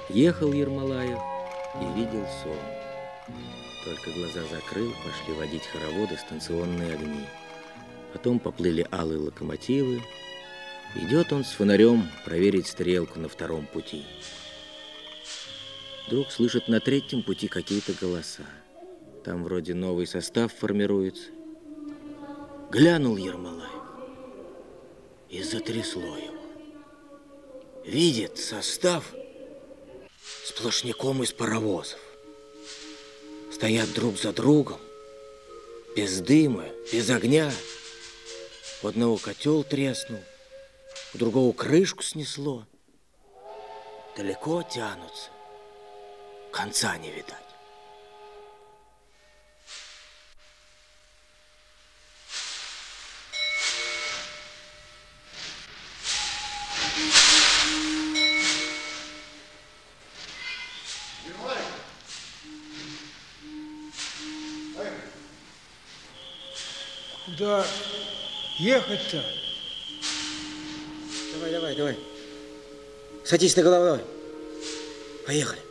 Ехал Ермолаев и видел сон. Только глаза закрыл, пошли водить хороводы станционные огни. Потом поплыли алые локомотивы. Идет он с фонарем проверить стрелку на втором пути. Вдруг слышит на третьем пути какие-то голоса. Там вроде новый состав формируется. Глянул Ермолаев, и затрясло его. Видит состав сплошняком из паровозов. Стоят друг за другом, без дыма, без огня. У одного котел треснул, у другого крышку снесло. Далеко тянутся, конца не видать. Куда ехать-то? Давай. Садись на головой. Поехали.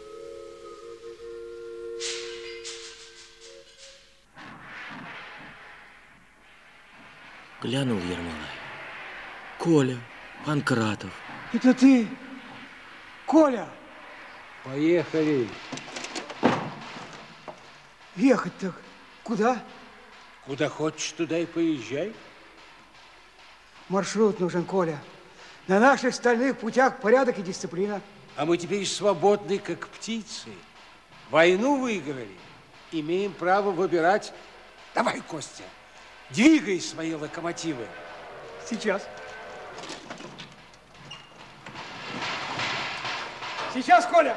Глянул Ермолаев. Коля, Панкратов. Это ты, Коля? Поехали. Ехать-то куда? Куда хочешь, туда и поезжай. Маршрут нужен, Коля. На наших стальных путях порядок и дисциплина. А мы теперь свободны, как птицы. Войну выиграли. Имеем право выбирать. Давай, Костя, двигай свои локомотивы. Сейчас. Сейчас, Коля.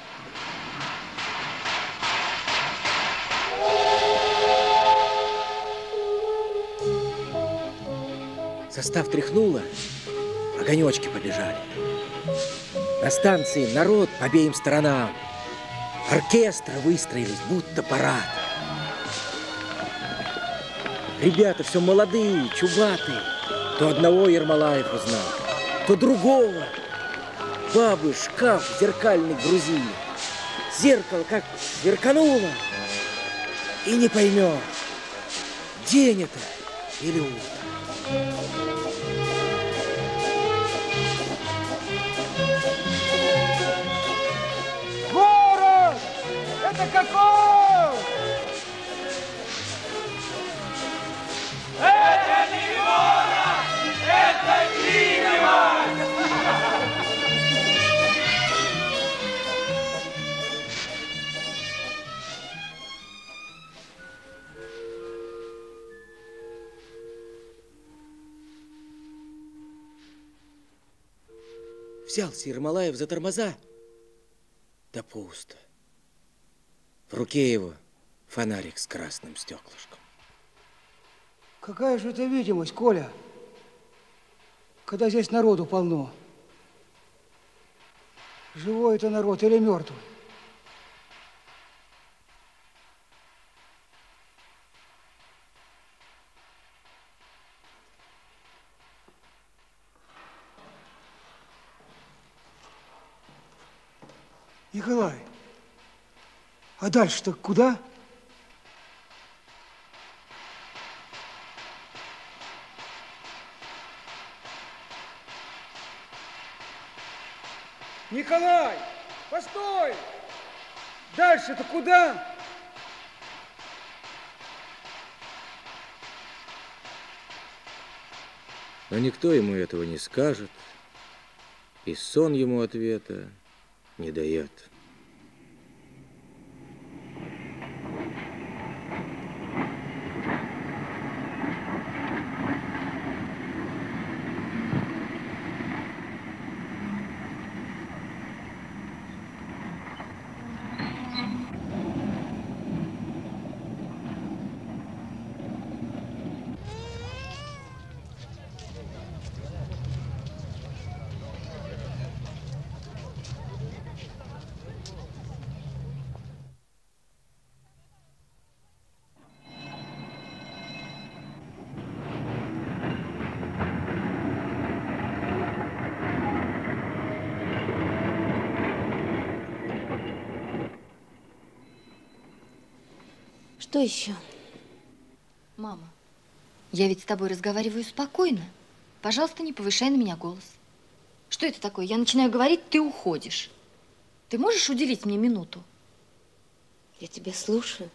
Состав тряхнуло, огонечки побежали. На станции народ по обеим сторонам. Оркестры выстроились, будто парад. Ребята все молодые, чубатые. То одного Ермолаев узнал, то другого. Бабы шкаф зеркальный грузили. Зеркало как сверкануло. И не поймешь, день это или утро. Город! Это каков? Это не город! Это видимость! Взялся Ермолаев за тормоза, да пусто. В руке его фонарик с красным стеклышком. Какая же это видимость, Коля, когда здесь народу полно? Живой это народ или мертвый? Николай, а дальше-то куда? Николай, постой! Дальше-то куда? Но никто ему этого не скажет, и сон ему ответа не дает. Что еще? Мама, я ведь с тобой разговариваю спокойно. Пожалуйста, не повышай на меня голос. Что это такое? Я начинаю говорить, ты уходишь. Ты можешь уделить мне минуту? Я тебя слушаю.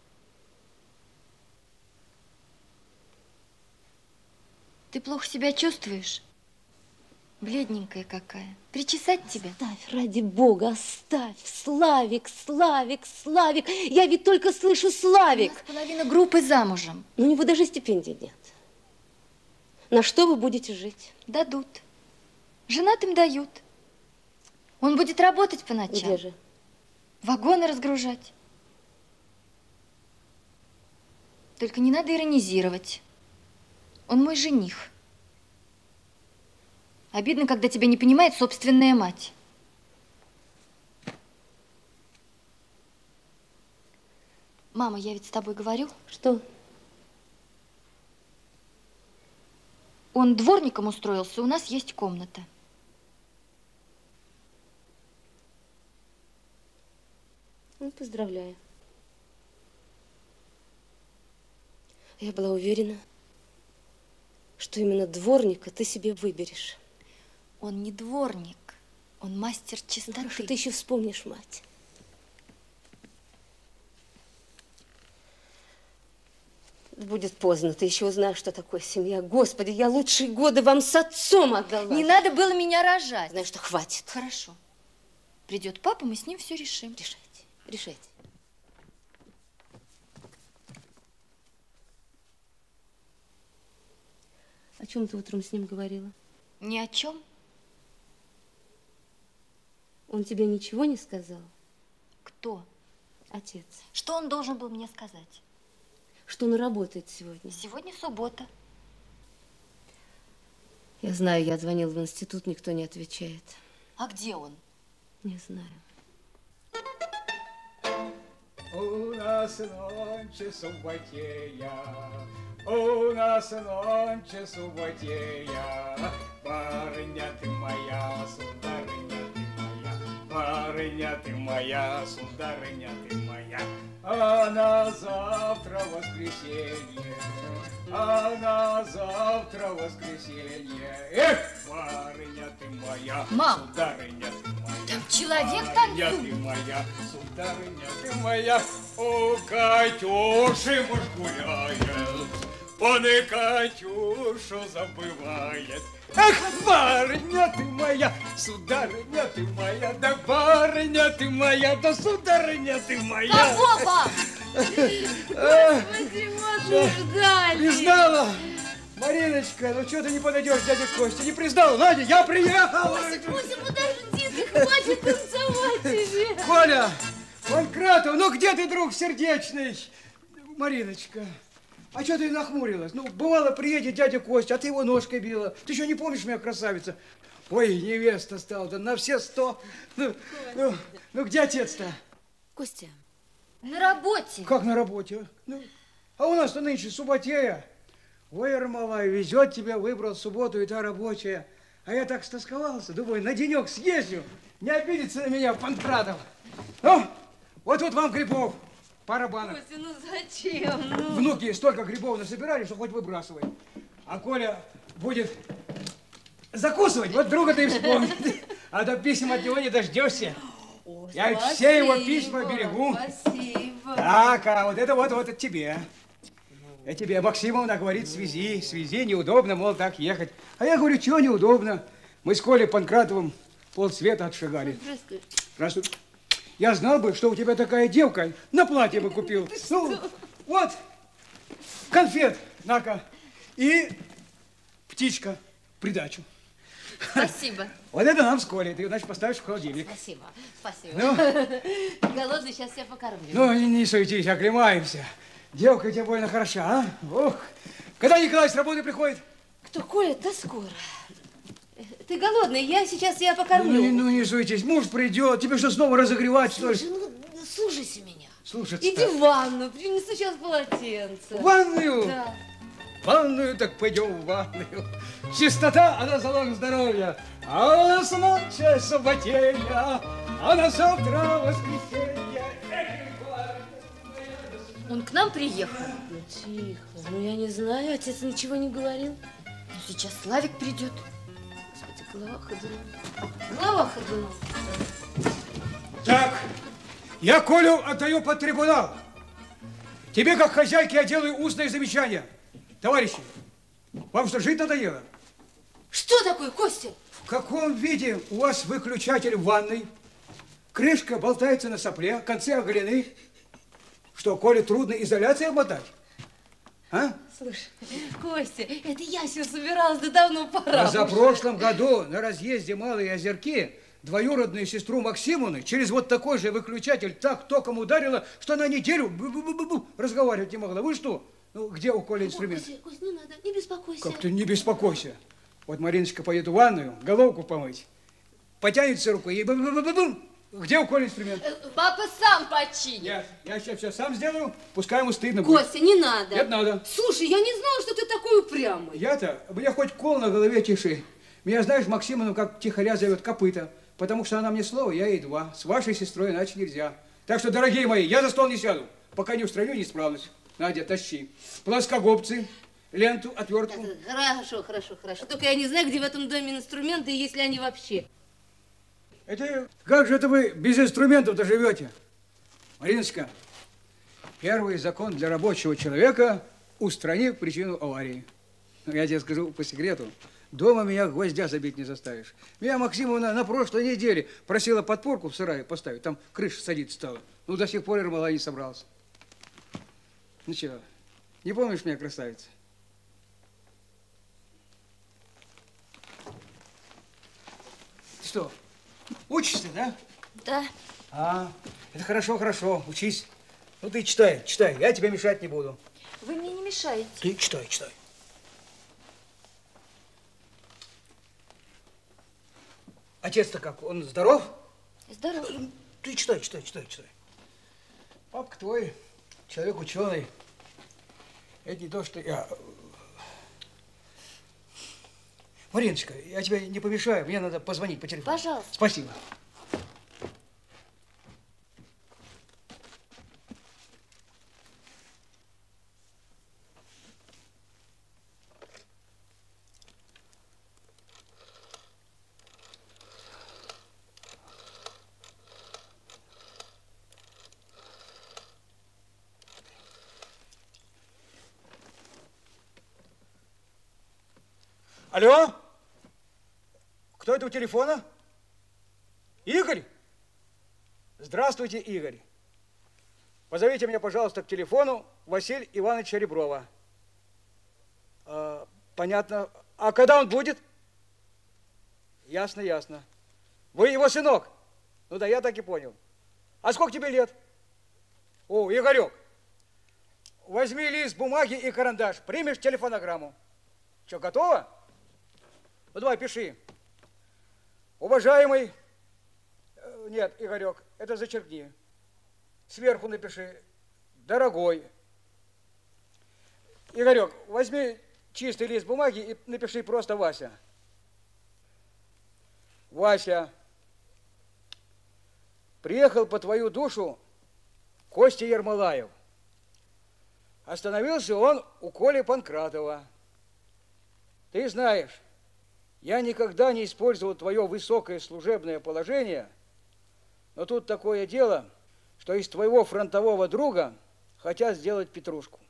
Ты плохо себя чувствуешь? Бледненькая какая. Причесать тебя? Оставь, ради бога, оставь. Славик, Славик, Славик. Я ведь только слышу Славик. У нас половина группы замужем. Но у него даже стипендий нет. На что вы будете жить? Дадут. Женатым дают. Он будет работать по ночам. Где же? Вагоны разгружать. Только не надо иронизировать. Он мой жених. Обидно, когда тебя не понимает собственная мать. Мама, я ведь с тобой говорю. Что? Он дворником устроился, у нас есть комната. Ну, поздравляю. Я была уверена, что именно дворника ты себе выберешь. Он не дворник, он мастер чистоты. Ну, хорошо, ты еще вспомнишь мать. Будет поздно, ты еще узнаешь, что такое семья. Господи, я лучшие годы вам с отцом отдала. Не надо было меня рожать. Знаешь, что хватит. Хорошо. Придет папа, мы с ним все решим. Решайте, решайте. О чем ты утром с ним говорила? Ни о чем. Он тебе ничего не сказал? Кто? Отец. Что он должен был мне сказать? Что он работает сегодня? Сегодня суббота. Я знаю, я звонила в институт, никто не отвечает. А где он? Не знаю. У нас нонче субботея, у нас нонче субботея, барыня ты моя, сударыня ты моя, барыня ты моя, сударыня ты моя, а на завтра воскресенье, а на завтра воскресенье, эх, барыня ты моя, Мам, сударыня ты моя. там человек Барыня танцует. ты моя, сударыня ты моя, у Катюши муж гуляет, он и Катюшу забывает. Эх, барыня ты моя, сударыня ты моя, да барыня ты моя, да сударыня ты моя. Кого, пап? Господи, вот ждали. Признала? Мариночка, ну что ты не подойдешь, дядя Костя? Не признал? Надя, я приехал! Муся, подожди, ты хватит танцевать тебе. Коля, Панкратов, ну где ты, друг сердечный? Мариночка, а что ты нахмурилась? Ну, бывало, приедет дядя Костя, а ты его ножкой била. Ты что, не помнишь меня, красавица? Ой, невеста стала-то на все 100. Ну, где отец-то? Костя. На работе. Как на работе? А у нас-то нынче субботея. Ой, Ермолай, везет тебя, выбрал субботу, и та рабочая. А я так стосковался, думаю, на денек съездю. Не обидится на меня Панкратов. Ну, вот тут вам грибов. Пара банок. Костя, ну зачем? Ну. Внуки столько грибов насобирали, что хоть выбрасывай. А Коля будет закусывать, вот друга ты вспомнит. А то писем от него не дождешься. О, Я спасибо, все его письма берегу. Спасибо. Так, а вот это вот от тебе. Я тебе, Максимовна говорит, свези, неудобно, мол, так ехать. А я говорю, чего неудобно? Мы с Колей Панкратовым полсвета отшагали. Здравствуй. Здравствуй. Я знал бы, что у тебя такая девка, на платье бы купил. Ну, вот, конфет, на-ка, и птичка в придачу. Спасибо. Вот это нам с Колей, ты, значит, поставишь в холодильник. Спасибо. Спасибо. Ну, голодный, сейчас я покормлю. ну не суетись, оклемаемся. Девка тебе больно хороша, а? Ох, когда Николай с работы приходит? Кто, Коля? Да скоро. Ты голодный, я сейчас тебя покормлю. Ну, не суетись, муж придет, тебе что, снова разогревать, что ли? Слушай, ну, слушайся меня. Слушаться. Иди в ванну, принесу сейчас полотенце. В ванную? Да. В ванную, так пойдем в ванную. Чистота, она залог здоровья. А у нас ночь субботея, а на завтра воскресенье. Эх, барыня ты моя, Он к нам приехал. Ну, тихо. Ну, я не знаю, отец ничего не говорил. Ну, сейчас Славик придет. Господи, голова ходуном. Голова ходуном. Так, я Колю отдаю под трибунал. Тебе, как хозяйке, я делаю устное замечание. Товарищи, вам что, жить надоело? Что такое, Костя? В каком виде у вас выключатель в ванной? Крышка болтается на сопле, концы оголены. Что, Коле трудно изоляцией обмотать? А? Слушай, Костя, это я все собиралась, да давно пора. А за прошлом году на разъезде Малые Озерки двоюродную сестру Максимовны через вот такой же выключатель так током ударила, что на неделю разговаривать не могла. Вы что? Ну, где у Коли инструмент? Костя, не надо, не беспокойся. Как ты не беспокойся? Вот Мариночка поедет в ванную, головку помыть, потянется рукой и где у Коли инструмент? Папа сам починит. Я сейчас все сам сделаю, пускай ему стыдно будет. Костя, не надо. Нет, надо. Слушай, я не знала, что ты такой упрямый. Я-то, мне хоть кол на голове тиши. Меня, знаешь, Максимовна как тихоря зовет Копыта, потому что она мне слово, я ей два. С вашей сестрой иначе нельзя. Так что, дорогие мои, я за стол не сяду, пока не устраню неисправность. Надя, тащи. Плоскогубцы, ленту, отвертку. Хорошо, хорошо, хорошо. Только я не знаю, где в этом доме инструменты, и если они вообще. Это как же это вы без инструментов-то живете? Мариночка, первый закон для рабочего человека – устрани причину аварии. Я тебе скажу по секрету, дома меня гвоздя забить не заставишь. Меня Максимовна на прошлой неделе просила подпорку в сарае поставить, там крыша садиться стала. Ну, до сих пор Ермолай не собрался. Ну что, не помнишь меня, красавица? Что? Учишься, да? Да. А, это хорошо, хорошо, учись. Ну ты читай, читай, я тебе мешать не буду. Вы мне не мешаете. Ты читай, читай. Отец-то как, он здоров? Здоров. Ты читай, читай, читай, читай. Папка твой, человек ученый. Это не то, что я... Мариночка, я тебе не помешаю, мне надо позвонить по телефону. Пожалуйста. Спасибо. Алло? Кто это у телефона? Игорь? Здравствуйте, Игорь. Позовите меня, пожалуйста, к телефону Василия Ивановича Реброва. Понятно. А когда он будет? Ясно, ясно. Вы его сынок? Ну да, я так и понял. А сколько тебе лет? О, Игорек, возьми лист бумаги и карандаш. Примешь телефонограмму. Что, готово? Ну, давай, пиши. Уважаемый... Нет, Игорек, это зачеркни. Сверху напиши. Дорогой. Игорек, возьми чистый лист бумаги и напиши просто Вася. Вася. Приехал по твою душу Костя Ермолаев. Остановился он у Коли Панкратова. Ты знаешь, я никогда не использовал твое высокое служебное положение, но тут такое дело, что из твоего фронтового друга хотят сделать петрушку.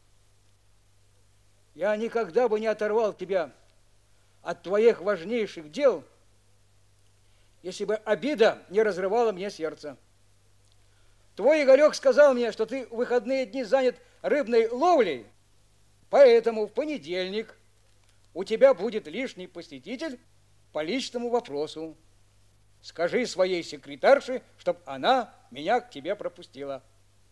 Я никогда бы не оторвал тебя от твоих важнейших дел, если бы обида не разрывала мне сердце. Твой Игорек сказал мне, что ты в выходные дни занят рыбной ловлей, поэтому в понедельник у тебя будет лишний посетитель по личному вопросу. Скажи своей секретарше, чтобы она меня к тебе пропустила.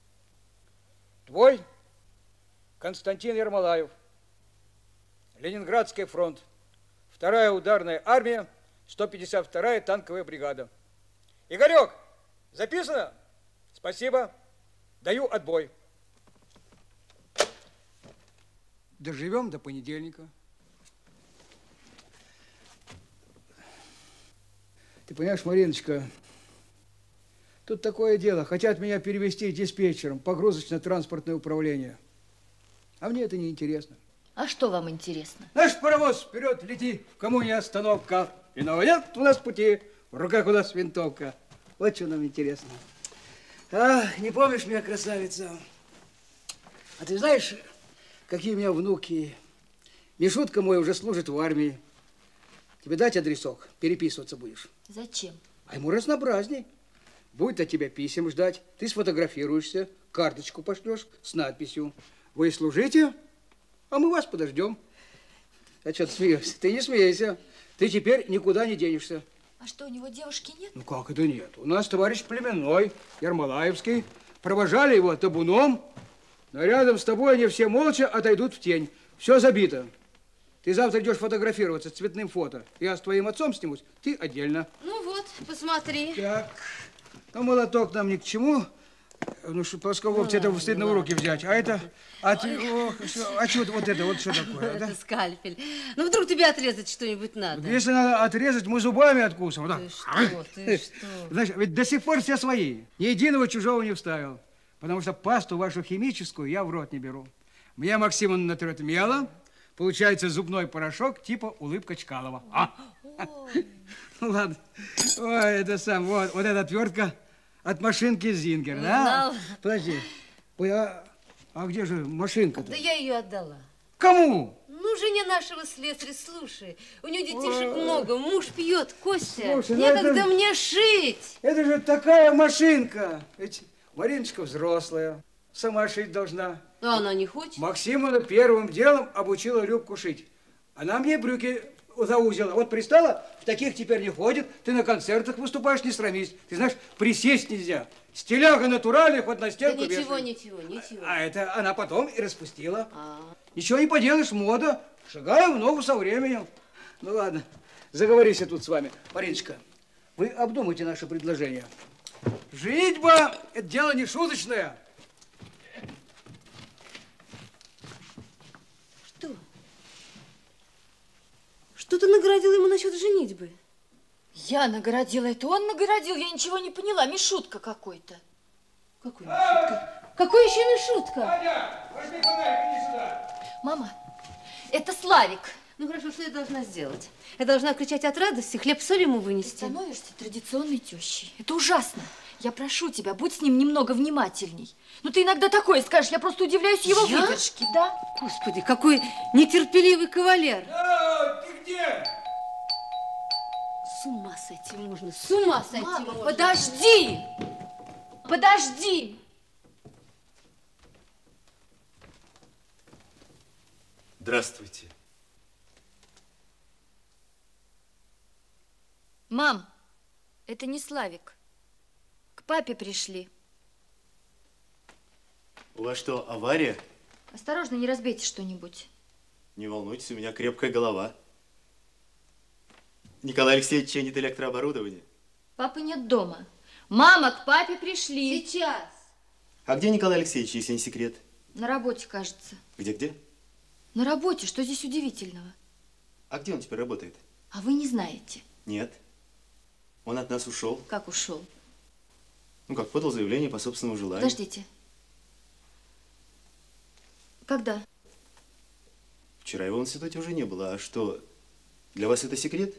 Твой Константин Ермолаев. Ленинградский фронт. 2-я ударная армия, 152-я танковая бригада. Игорек, записано? Спасибо. Даю отбой. Доживем до понедельника. Ты понимаешь, Мариночка, Тут такое дело. Хотят меня перевести диспетчером, погрузочно-транспортное управление. А мне это не интересно. А что вам интересно? Наш паровоз вперед лети, в коммуне остановка. Иного нет у нас пути, в руках у нас винтовка. Вот что нам интересно. А, не помнишь меня, красавица? А ты знаешь, какие у меня внуки? Мишутка мой уже служит в армии. Тебе дать адресок, переписываться будешь. Зачем? А ему разнообразней. Будет от тебя писем ждать, ты сфотографируешься, карточку пошлешь с надписью: вы служите, а мы вас подождем. А что ты смеешься? Ты не смейся. Ты теперь никуда не денешься. А что, у него девушки нет? Ну как это нет? У нас товарищ племенной, Ермолаевский. Провожали его табуном, но рядом с тобой они все молча отойдут в тень. Все забито. Ты завтра идешь фотографироваться с цветным фото. Я с твоим отцом снимусь, ты отдельно. Ну вот, посмотри. Так, ну молоток нам ни к чему. Ну что, плоскогубцы, это стыдно в руки взять. А это, а что вот это, вот что такое? Это скальпель. Ну вдруг тебе отрезать что-нибудь надо? Если надо отрезать, мы зубами откусим. Вот так. Ты что? Знаешь, ведь до сих пор все свои. Ни единого чужого не вставил. Потому что пасту вашу химическую я в рот не беру. Мне Максимовна натрет мелом. Получается зубной порошок типа улыбка Чкалова. Ну ладно. Ой, это сам, вот эта отвертка от машинки Зингер, да? Подожди. Ой, а где же машинка-то? Да я ее отдала. Кому? Ну, жене нашего слесаря, слушай. У нее детишек много, муж пьет, Костя. Слушай, ну некогда это... мне шить. Это же такая машинка. Ведь Мариночка взрослая, сама шить должна. А она не хочет? Максимовна первым делом обучила Любку шить. Она мне брюки заузила. Вот пристала, в таких теперь не ходит. Ты на концертах выступаешь, не срамись. Ты знаешь, присесть нельзя. Стиляга натуральный, хоть на стенку да ничего, вешай. ничего. А это она потом и распустила. Ничего не поделаешь, мода. Шагаем в ногу со временем. Ну ладно, заговорись я тут с вами. Мариночка, вы обдумайте наше предложение. Женитьба – это дело не шуточное. Что? Что ты наградила ему насчет женитьбы? Я нагородила это, он нагородил, я ничего не поняла, Мишутка какой-то. Какой Мишутка? Какой еще Мишутка? Аня, возьми фонарик, иди сюда. Мама, это Славик. Ну хорошо, что я должна сделать? Я должна кричать от радости, хлеб-соль ему вынести. Ты становишься традиционной тещей. Это ужасно. Я прошу тебя, будь с ним немного внимательней. Ну ты иногда такое скажешь, я просто удивляюсь его выдержке, да? Господи, какой нетерпеливый кавалер. Ты где? С ума сойти можно, с ума сойти Мама, можно. подожди! Подожди! Здравствуйте. Мам, это не Славик. К папе пришли. У вас что, авария? Осторожно, не разбейте что-нибудь. Не волнуйтесь, у меня крепкая голова. Николай Алексеевич чинит электрооборудование. Папы нет дома. Мама, к папе пришли. Сейчас. А где Николай Алексеевич, если не секрет? На работе, кажется. Где-где? На работе, что здесь удивительного? А где он теперь работает? А вы не знаете. Нет. Он от нас ушел. Как ушел? Ну как, подал заявление по собственному желанию. Подождите. Когда? Вчера его в институте уже не было. А что, для вас это секрет?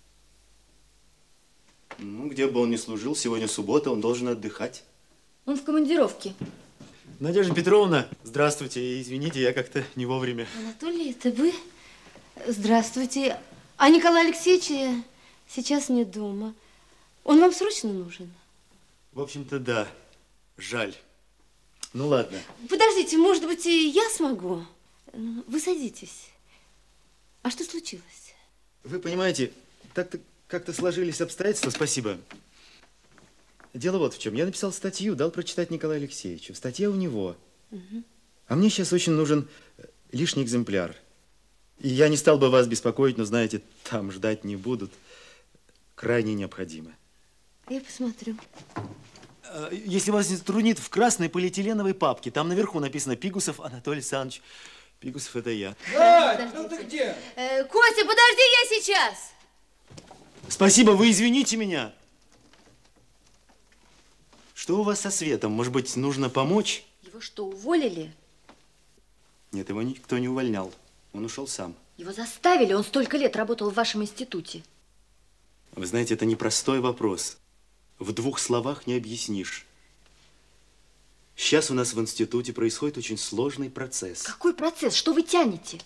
Ну, где бы он ни служил, сегодня суббота, он должен отдыхать. Он в командировке. Надежда Петровна, здравствуйте. Извините, я как-то не вовремя. Анатолий, это вы? Здравствуйте. А Николай Алексеевич сейчас не дома. Он вам срочно нужен? В общем-то, да. Жаль. Ну, ладно. Подождите, может быть, и я смогу? Вы садитесь. А что случилось? Вы понимаете, так-то как-то сложились обстоятельства, спасибо. Дело вот в чем. Я написал статью, дал прочитать Николаю Алексеевичу. Статья у него. А мне сейчас очень нужен лишний экземпляр. И я не стал бы вас беспокоить, но, знаете, там ждать не будут. Крайне необходимо. Я посмотрю. Если вас не затруднит, в красной полиэтиленовой папке. Там наверху написано Пигусов Анатолий Александрович. Пигусов это я. Да, ну ты где? Костя, подожди, я сейчас. Спасибо, вы извините меня. Что у вас со Светом? Может быть, нужно помочь? Его что, уволили? Нет, его никто не увольнял. Он ушел сам. Его заставили, он столько лет работал в вашем институте. Вы знаете, это непростой вопрос. В 2 словах не объяснишь. Сейчас у нас в институте происходит очень сложный процесс. Какой процесс? Что вы тянете?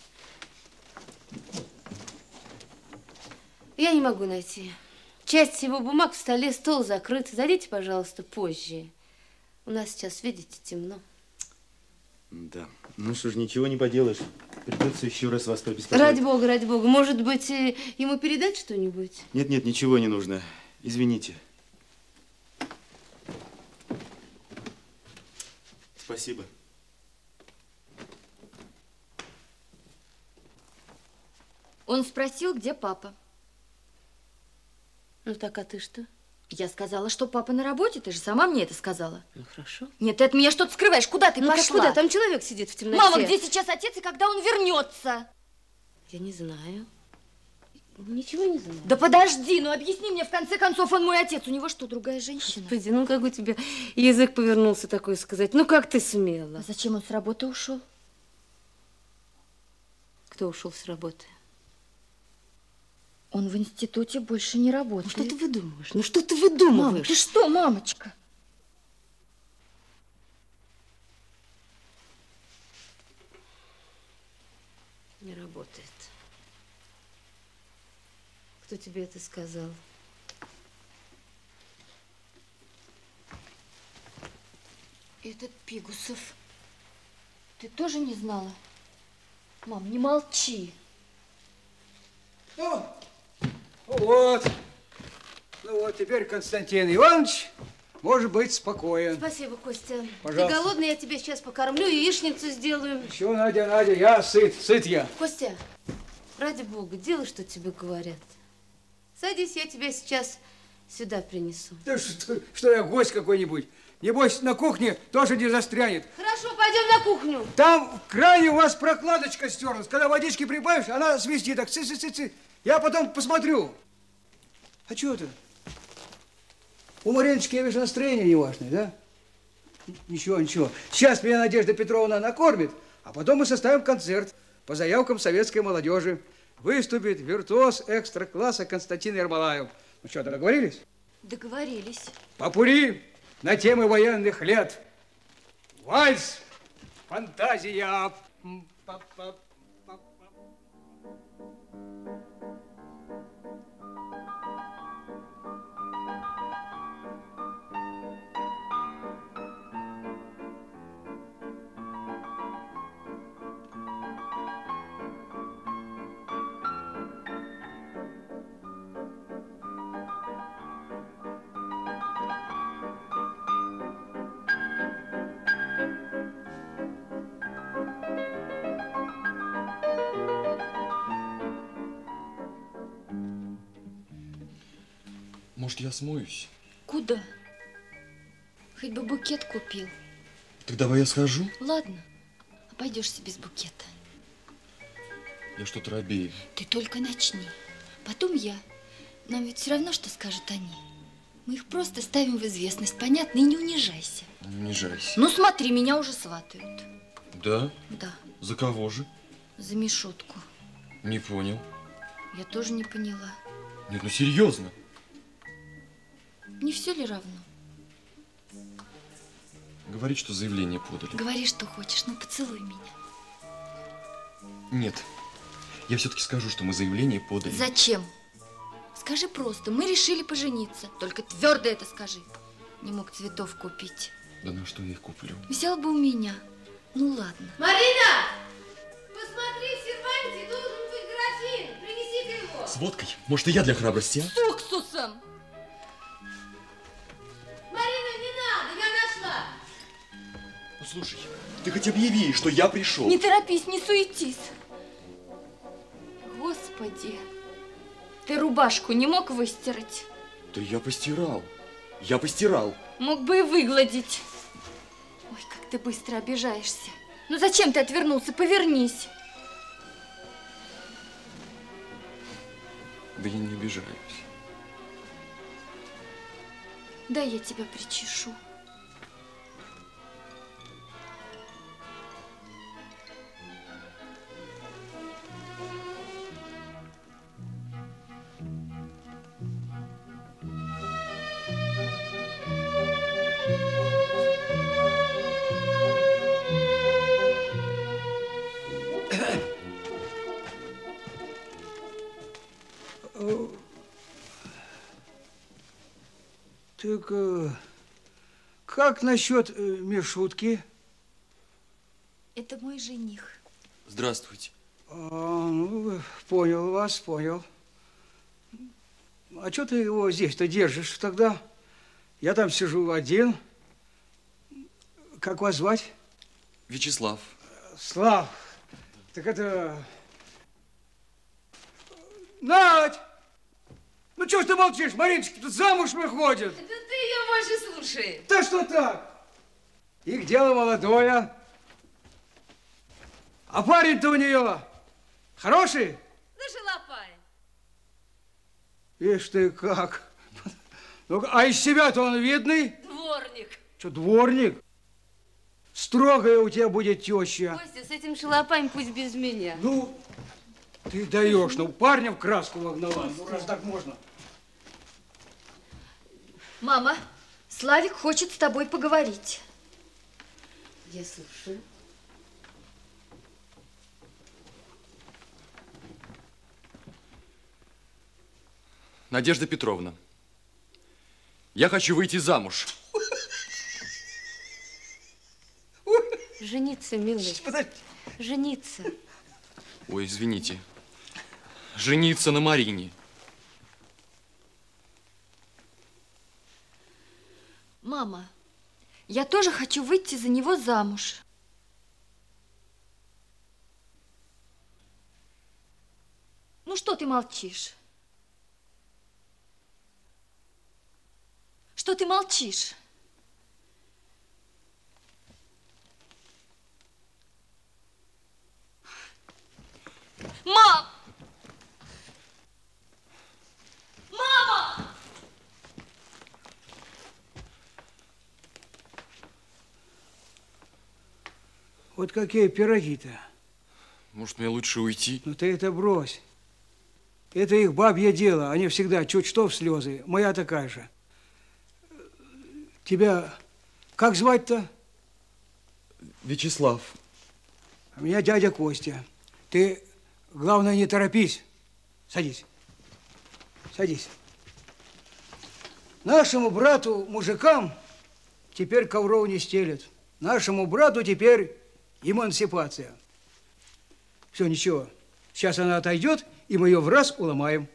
Я не могу найти. Часть его бумаг в столе, стол закрыт. Зайдите, пожалуйста, позже. У нас сейчас, видите, темно. Да. Ну что ж, ничего не поделаешь. Придется еще раз вас побеспокоить. Ради бога, ради бога. Может быть, ему передать что-нибудь? Нет, нет, ничего не нужно. Извините. Спасибо. Он спросил, где папа. Ну так, а ты что? Я сказала, что папа на работе. Ты же сама мне это сказала. Ну хорошо. Нет, ты от меня что-то скрываешь. Куда ты Ну пошла? как куда? Там человек сидит в темноте. Мама, где сейчас отец и когда он вернется? Я не знаю. Ничего не знаю. Да подожди, ну объясни мне, в конце концов, он мой отец. У него что, другая женщина? Господи, ну как у тебя язык повернулся такое сказать? Ну как ты смела? А зачем он с работы ушел? Кто ушел с работы? Он в институте больше не работает. Ну что ты выдумываешь? Ну что ты выдумываешь? Мама, ты что, мамочка? Не работает. Кто тебе это сказал? Этот Пигусов. Ты тоже не знала? Мам, не молчи. Ну вот, теперь Константин Иванович может быть спокоен. Спасибо, Костя. Пожалуйста. Ты голодный, я тебя сейчас покормлю, яичницу сделаю. Все, Надя, я сыт я. Костя, ради бога, делай, что тебе говорят. Садись, я тебя сейчас сюда принесу. Да что я, гость какой-нибудь? Небось, на кухне тоже не застрянет. Хорошо, пойдем на кухню. Там в кране у вас прокладочка стерлась. Когда водички прибавишь, она свистит так. Цы-цы-цы-цы. Я потом посмотрю. А что это? У Мариночки, я вижу, настроение неважное, да? Ничего. Сейчас меня Надежда Петровна накормит, а потом мы составим концерт по заявкам советской молодежи. Выступит виртуоз экстра-класса Константин Ермолаев. Ну что, договорились? Договорились. Попури на темы военных лет. Вальс, фантазия. Может, я смоюсь? Куда? Хоть бы букет купил. Так давай я схожу. Ладно, обойдешься без букета. Я что-то робею. Ты только начни. Потом я. Нам ведь все равно, что скажут они. Мы их просто ставим в известность, понятно? И не унижайся. Не унижайся. Ну смотри, меня уже сватают. Да? Да. За кого же? За Мишутку. Не понял. Я тоже не поняла. Нет, ну серьезно. Не все ли равно? Говорит, что заявление подали. Говори, что хочешь, ну поцелуй меня. Нет. Я все-таки скажу, что мы заявление подали. Зачем? Скажи просто, мы решили пожениться. Только твердо это скажи. Не мог цветов купить. Да на что я их куплю? Взял бы у меня. Ну ладно. Марина! Посмотри, в серванте должен быть графин. Принеси-ка его. С водкой? Может, и я для храбрости, а? С уксусом! Марина, не надо, я нашла. Ну, слушай, ты хоть объяви, что я пришел. Не торопись, не суетись. Господи, ты рубашку не мог выстирать? Да я постирал. Я постирал. Мог бы и выгладить. Ой, как ты быстро обижаешься. Ну зачем ты отвернулся? Повернись. Да я не обижаюсь. Да, я тебя причешу. Так как насчет Мишутки? Это мой жених. Здравствуйте. Ну, понял вас, понял. А что ты его здесь-то держишь тогда? Я там сижу один. Как вас звать? Вячеслав. Слав. Так это... Надь! Ну, что ж ты молчишь? Мариночка тут замуж выходит. Да ты ее больше слушай. Да что так? Их дело молодое. А парень-то у нее хороший? Ну, шалопай. Ишь ты как. Ну, а из себя-то он видный? Дворник. Что, дворник? Строгая у тебя будет теща. Костя, с этим шалопаем пусть без меня. Ну, ты даешь, ну, парня в краску вогнала. Ну, раз так можно. Мама, Славик хочет с тобой поговорить. Я слушаю. Надежда Петровна, я хочу выйти замуж. Жениться, милый. Подожди. Жениться. Ой, извините. Жениться на Марине. Мама, я тоже хочу выйти за него замуж. Ну, что ты молчишь? Что ты молчишь? Мам! Мама! Вот какие пироги-то. Может, мне лучше уйти? Ну, ты это брось. Это их бабье дело. Они всегда чуть что в слезы. Моя такая же. Тебя как звать-то? Вячеслав. А меня дядя Костя. Ты, главное, не торопись. Садись. Садись. Нашему брату, мужикам, теперь ковров не стелят. Нашему брату теперь эмансипация. Все, ничего. Сейчас она отойдет, и мы ее в раз уломаем.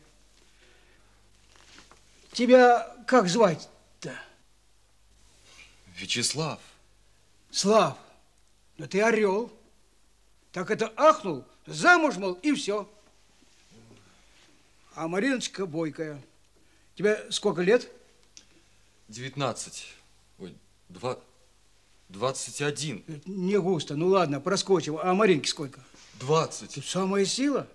Тебя как звать-то? Вячеслав. Слав. Но ты орел. Так это ахнул, замуж, мол, и все. А Мариночка бойкая. Тебе сколько лет? 19. Ой, 21. Не густо. Ну ладно, проскочим. А Маринке сколько? 20. Тут самая сила.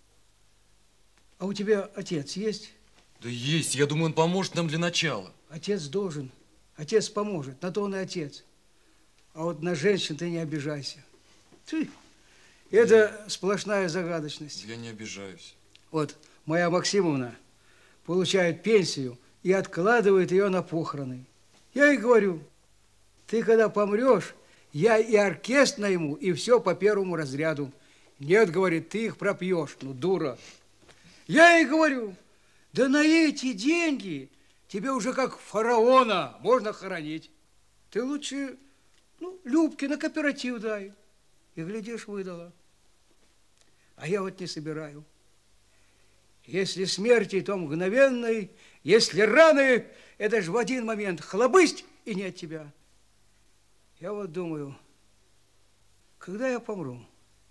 А у тебя отец есть? Да есть. Я думаю, он поможет нам для начала. Отец должен. Отец поможет. На то он и отец. А вот на женщин ты не обижайся. Ты. Это сплошная загадочность. Я не обижаюсь. Вот моя Максимовна получает пенсию и откладывает ее на похороны. Я ей говорю, ты когда помрешь, я и оркестр найму, и все по первому разряду. Нет, говорит, ты их пропьешь. Ну, дура. Я ей говорю, да на эти деньги тебе уже как фараона можно хоронить. Ты лучше, ну, Любке на кооператив дай. И, глядишь, выдала. А я вот не собираю. Если смерти, то мгновенной, если раны, это ж в один момент хлобысть, и нет тебя. Я вот думаю, когда я помру,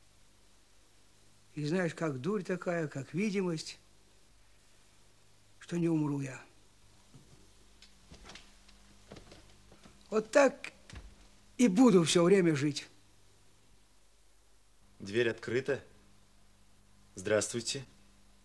и знаешь, как дурь такая, как видимость, что не умру я. Вот так и буду все время жить. Дверь открыта. Здравствуйте.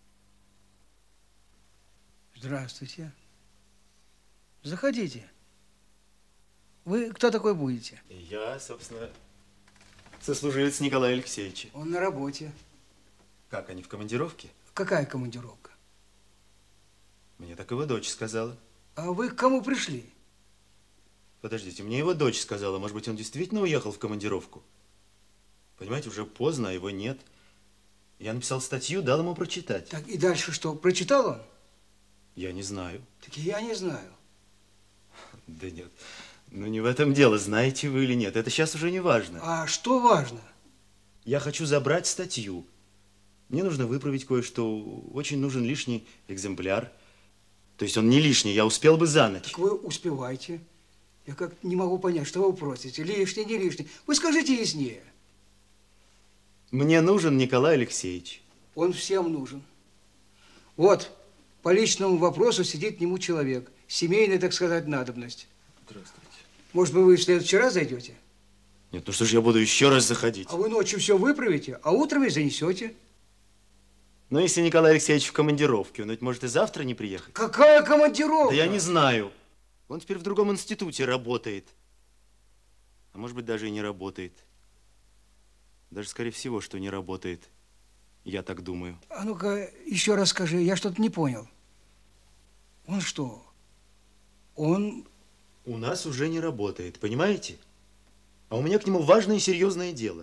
Здравствуйте. Заходите. Вы кто такой будете? Я, собственно, сослуживец Николая Алексеевича. Он на работе. Как, они в командировке? Какая командировка? Мне так его дочь сказала. А вы к кому пришли? Подождите, мне его дочь сказала. Может быть, он действительно уехал в командировку? Понимаете, уже поздно, а его нет. Я написал статью, дал ему прочитать. Так, и дальше что, прочитал он? Я не знаю. Так и я не знаю. Да нет, ну не в этом дело, знаете вы или нет. Это сейчас уже не важно. А что важно? Я хочу забрать статью. Мне нужно выправить кое-что. Очень нужен лишний экземпляр. То есть он не лишний, я успел бы за ночь. Так вы успеваете. Я как не могу понять, что вы просите. Лишний, не лишний. Вы скажите яснее. Мне нужен Николай Алексеевич. Он всем нужен. Вот, по личному вопросу сидит к нему человек. Семейная, так сказать, надобность. Здравствуйте. Может быть, вы в следующий раз зайдете? Нет, ну что же я буду еще раз заходить? А вы ночью все выправите, а утром и занесете. Но если Николай Алексеевич в командировке, он ведь может и завтра не приехать. Какая командировка? Да я не знаю. Он теперь в другом институте работает. А может быть, даже и не работает. Даже, скорее всего, что не работает. Я так думаю. А ну-ка, еще раз скажи, я что-то не понял. Он что? Он... У нас уже не работает, понимаете? А у меня к нему важное и серьезное дело.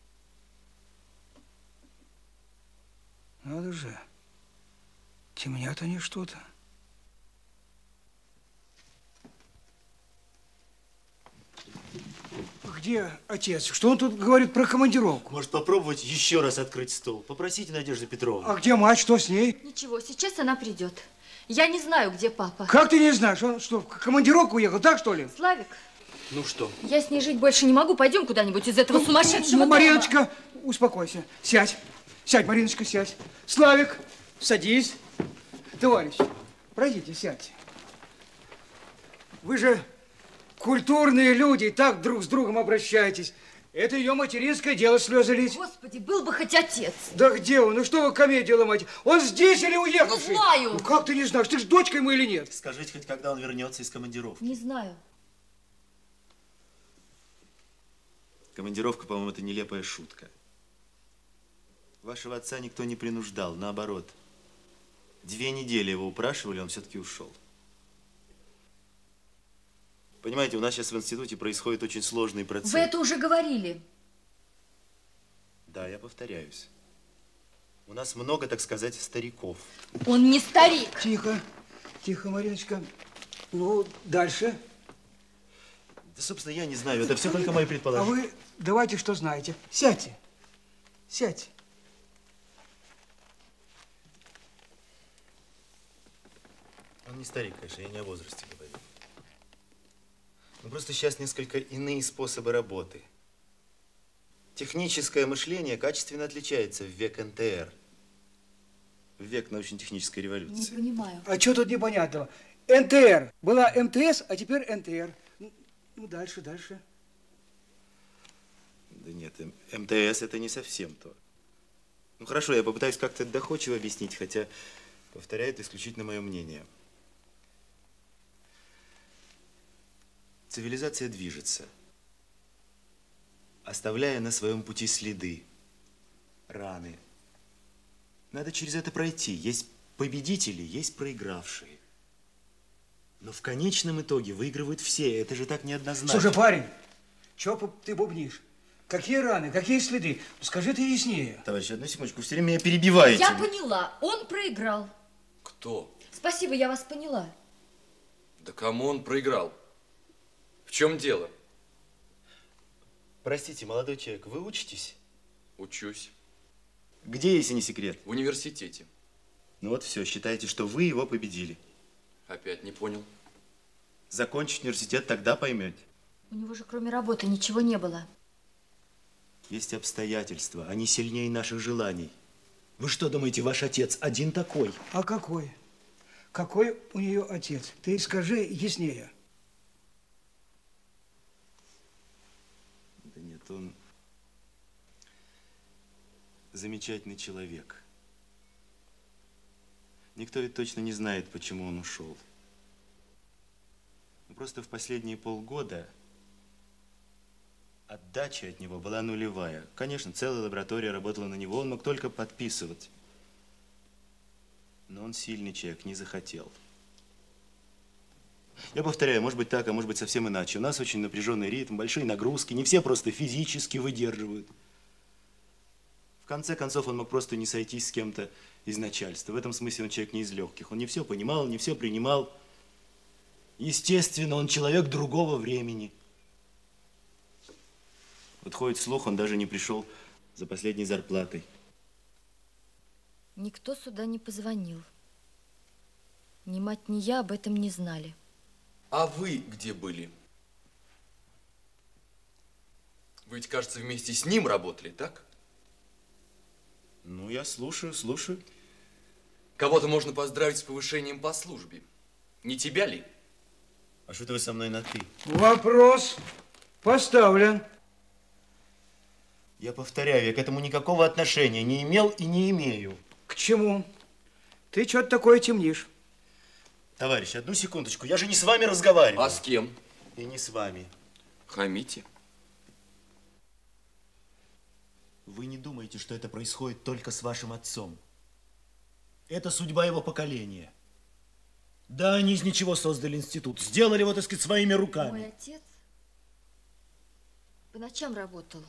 Надо же. Темнят они что-то. Где отец? Что он тут говорит про командировку? Может, попробовать еще раз открыть стол? Попросите Надежду Петровну. А где мать? Что с ней? Ничего, сейчас она придет. Я не знаю, где папа. Как ты не знаешь? Он что, в командировку уехал, так что ли? Славик. Ну что? Я с ней жить больше не могу. Пойдем куда-нибудь из этого сумасшедшего дома. Мариночка, успокойся. Сядь. Сядь, Мариночка, сядь. Славик, садись. Товарищ, пройдите, сядьте. Вы же культурные люди, так друг с другом обращаетесь. Это ее материнское дело, слезы лить. Господи, был бы хоть отец. Да где он? Ну что вы комедию ломаете? Он здесь или уехавший? Не знаю. Ну как ты не знаешь? Ты же дочка ему или нет? Скажите хоть, когда он вернется из командировки. Не знаю. Командировка, по-моему, это нелепая шутка. Вашего отца никто не принуждал, наоборот. 2 недели его упрашивали, он все-таки ушел. Понимаете, у нас сейчас в институте происходит очень сложный процесс. Вы это уже говорили. Да, я повторяюсь. У нас много, так сказать, стариков. Он не старик. Тихо, тихо, Мариночка. Ну, дальше. Да, собственно, я не знаю, это все только мои предположения. А вы давайте что знаете. Сядьте, сядьте. Он не старик, конечно, я не о возрасте говорю. Но просто сейчас несколько иные способы работы. Техническое мышление качественно отличается в век НТР. В век научно-технической революции. Не понимаю. А что тут непонятного? НТР. Была МТС, а теперь НТР. Ну, дальше, дальше. Да нет, МТС это не совсем то. Ну хорошо, я попытаюсь как-то доходчиво объяснить, хотя, повторяю, это исключительно мое мнение. Цивилизация движется, оставляя на своем пути следы, раны. Надо через это пройти. Есть победители, есть проигравшие. Но в конечном итоге выигрывают все. Это же так неоднозначно. Слушай, парень, что ты бубнишь? Какие раны, какие следы? Скажи ты яснее. Товарищ, одну секундочку, все время меня перебиваете. Я поняла, он проиграл. Кто? Спасибо, я вас поняла. Да кому он проиграл? В чем дело? Простите, молодой человек, вы учитесь? Учусь. Где, если не секрет? В университете. Ну вот все, считайте, что вы его победили. Опять не понял. Закончить университет, тогда поймете. У него же кроме работы ничего не было. Есть обстоятельства, они сильнее наших желаний. Вы что думаете, ваш отец один такой? А какой? Какой у нее отец? Ты скажи яснее. Да нет, он замечательный человек. Никто ведь точно не знает, почему он ушел. Но просто в последние полгода отдача от него была нулевая. Конечно, целая лаборатория работала на него, он мог только подписывать. Но он сильный человек, не захотел. Я повторяю, может быть так, а может быть совсем иначе. У нас очень напряженный ритм, большие нагрузки, не все просто физически выдерживают. В конце концов, он мог просто не сойтись с кем-то из начальства. В этом смысле он человек не из легких. Он не все понимал, не все принимал. Естественно, он человек другого времени. Вот ходит слух, он даже не пришел за последней зарплатой. Никто сюда не позвонил. Ни мать, ни я об этом не знали. А вы где были? Вы ведь, кажется, вместе с ним работали, так? Ну, я слушаю, слушаю. Кого-то можно поздравить с повышением по службе. Не тебя ли? А что-то вы со мной на «ты»? Вопрос поставлен. Я повторяю, я к этому никакого отношения не имел и не имею. К чему? Ты что-то такое темнишь. Товарищ, одну секундочку, я же не с вами разговариваю. А с кем? И не с вами. Хамите. Вы не думаете, что это происходит только с вашим отцом? Это судьба его поколения. Да, они из ничего создали институт. Сделали его, так сказать, своими руками. Мой отец по ночам работал.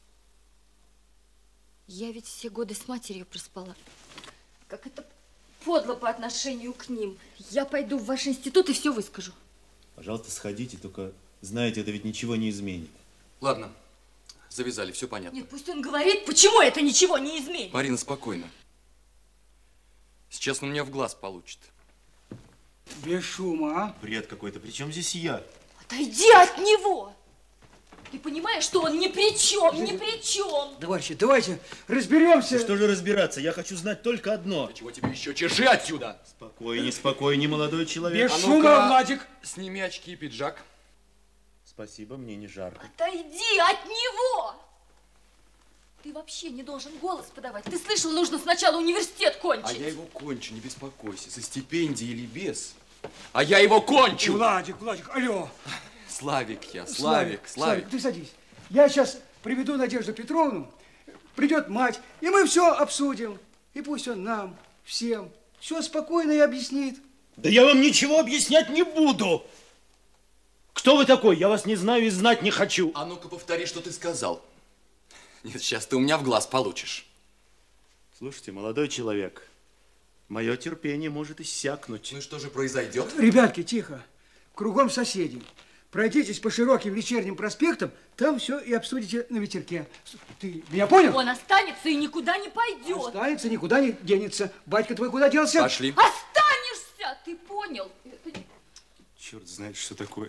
Я ведь все годы с матерью проспала. Как это подло по отношению к ним. Я пойду в ваш институт и все выскажу. Пожалуйста, сходите, только знаете, это ведь ничего не изменит. Ладно, завязали, все понятно. Нет, пусть он говорит, почему это ничего не изменит. Марина, спокойно. Сейчас он меня в глаз получит. Без шума, а? Бред какой-то. При чем здесь я? Отойди от него! Ты понимаешь, что он ни при чем, ни при чем? Товарищи, давайте разберемся. Что же разбираться? Я хочу знать только одно. Да чего тебе еще? Чеши отсюда! Спокойней, спокойней, молодой человек. Без шума, Владик. Сними очки и пиджак. Спасибо, мне не жарко. Отойди от него! Ты вообще не должен голос подавать. Ты слышал, нужно сначала университет кончить. А я его кончу, не беспокойся. Со стипендией или без. А я его кончу! Владик, алло. Славик я, Славик. Ты садись. Я сейчас приведу Надежду Петровну, придет мать, и мы все обсудим. И пусть он нам, всем, все спокойно и объяснит. Да я вам ничего объяснять не буду. Кто вы такой? Я вас не знаю и знать не хочу. А ну-ка повтори, что ты сказал. Нет, сейчас ты у меня в глаз получишь. Слушайте, молодой человек, мое терпение может иссякнуть. Ну и что же произойдет? Ребятки, тихо. Кругом соседи. Пройдитесь по широким вечерним проспектам, там все и обсудите на ветерке. Ты меня понял? Он останется и никуда не пойдет. Останется, никуда не денется. Батька твой куда делся? Пошли. Останешься, ты понял? Черт знает, что такое.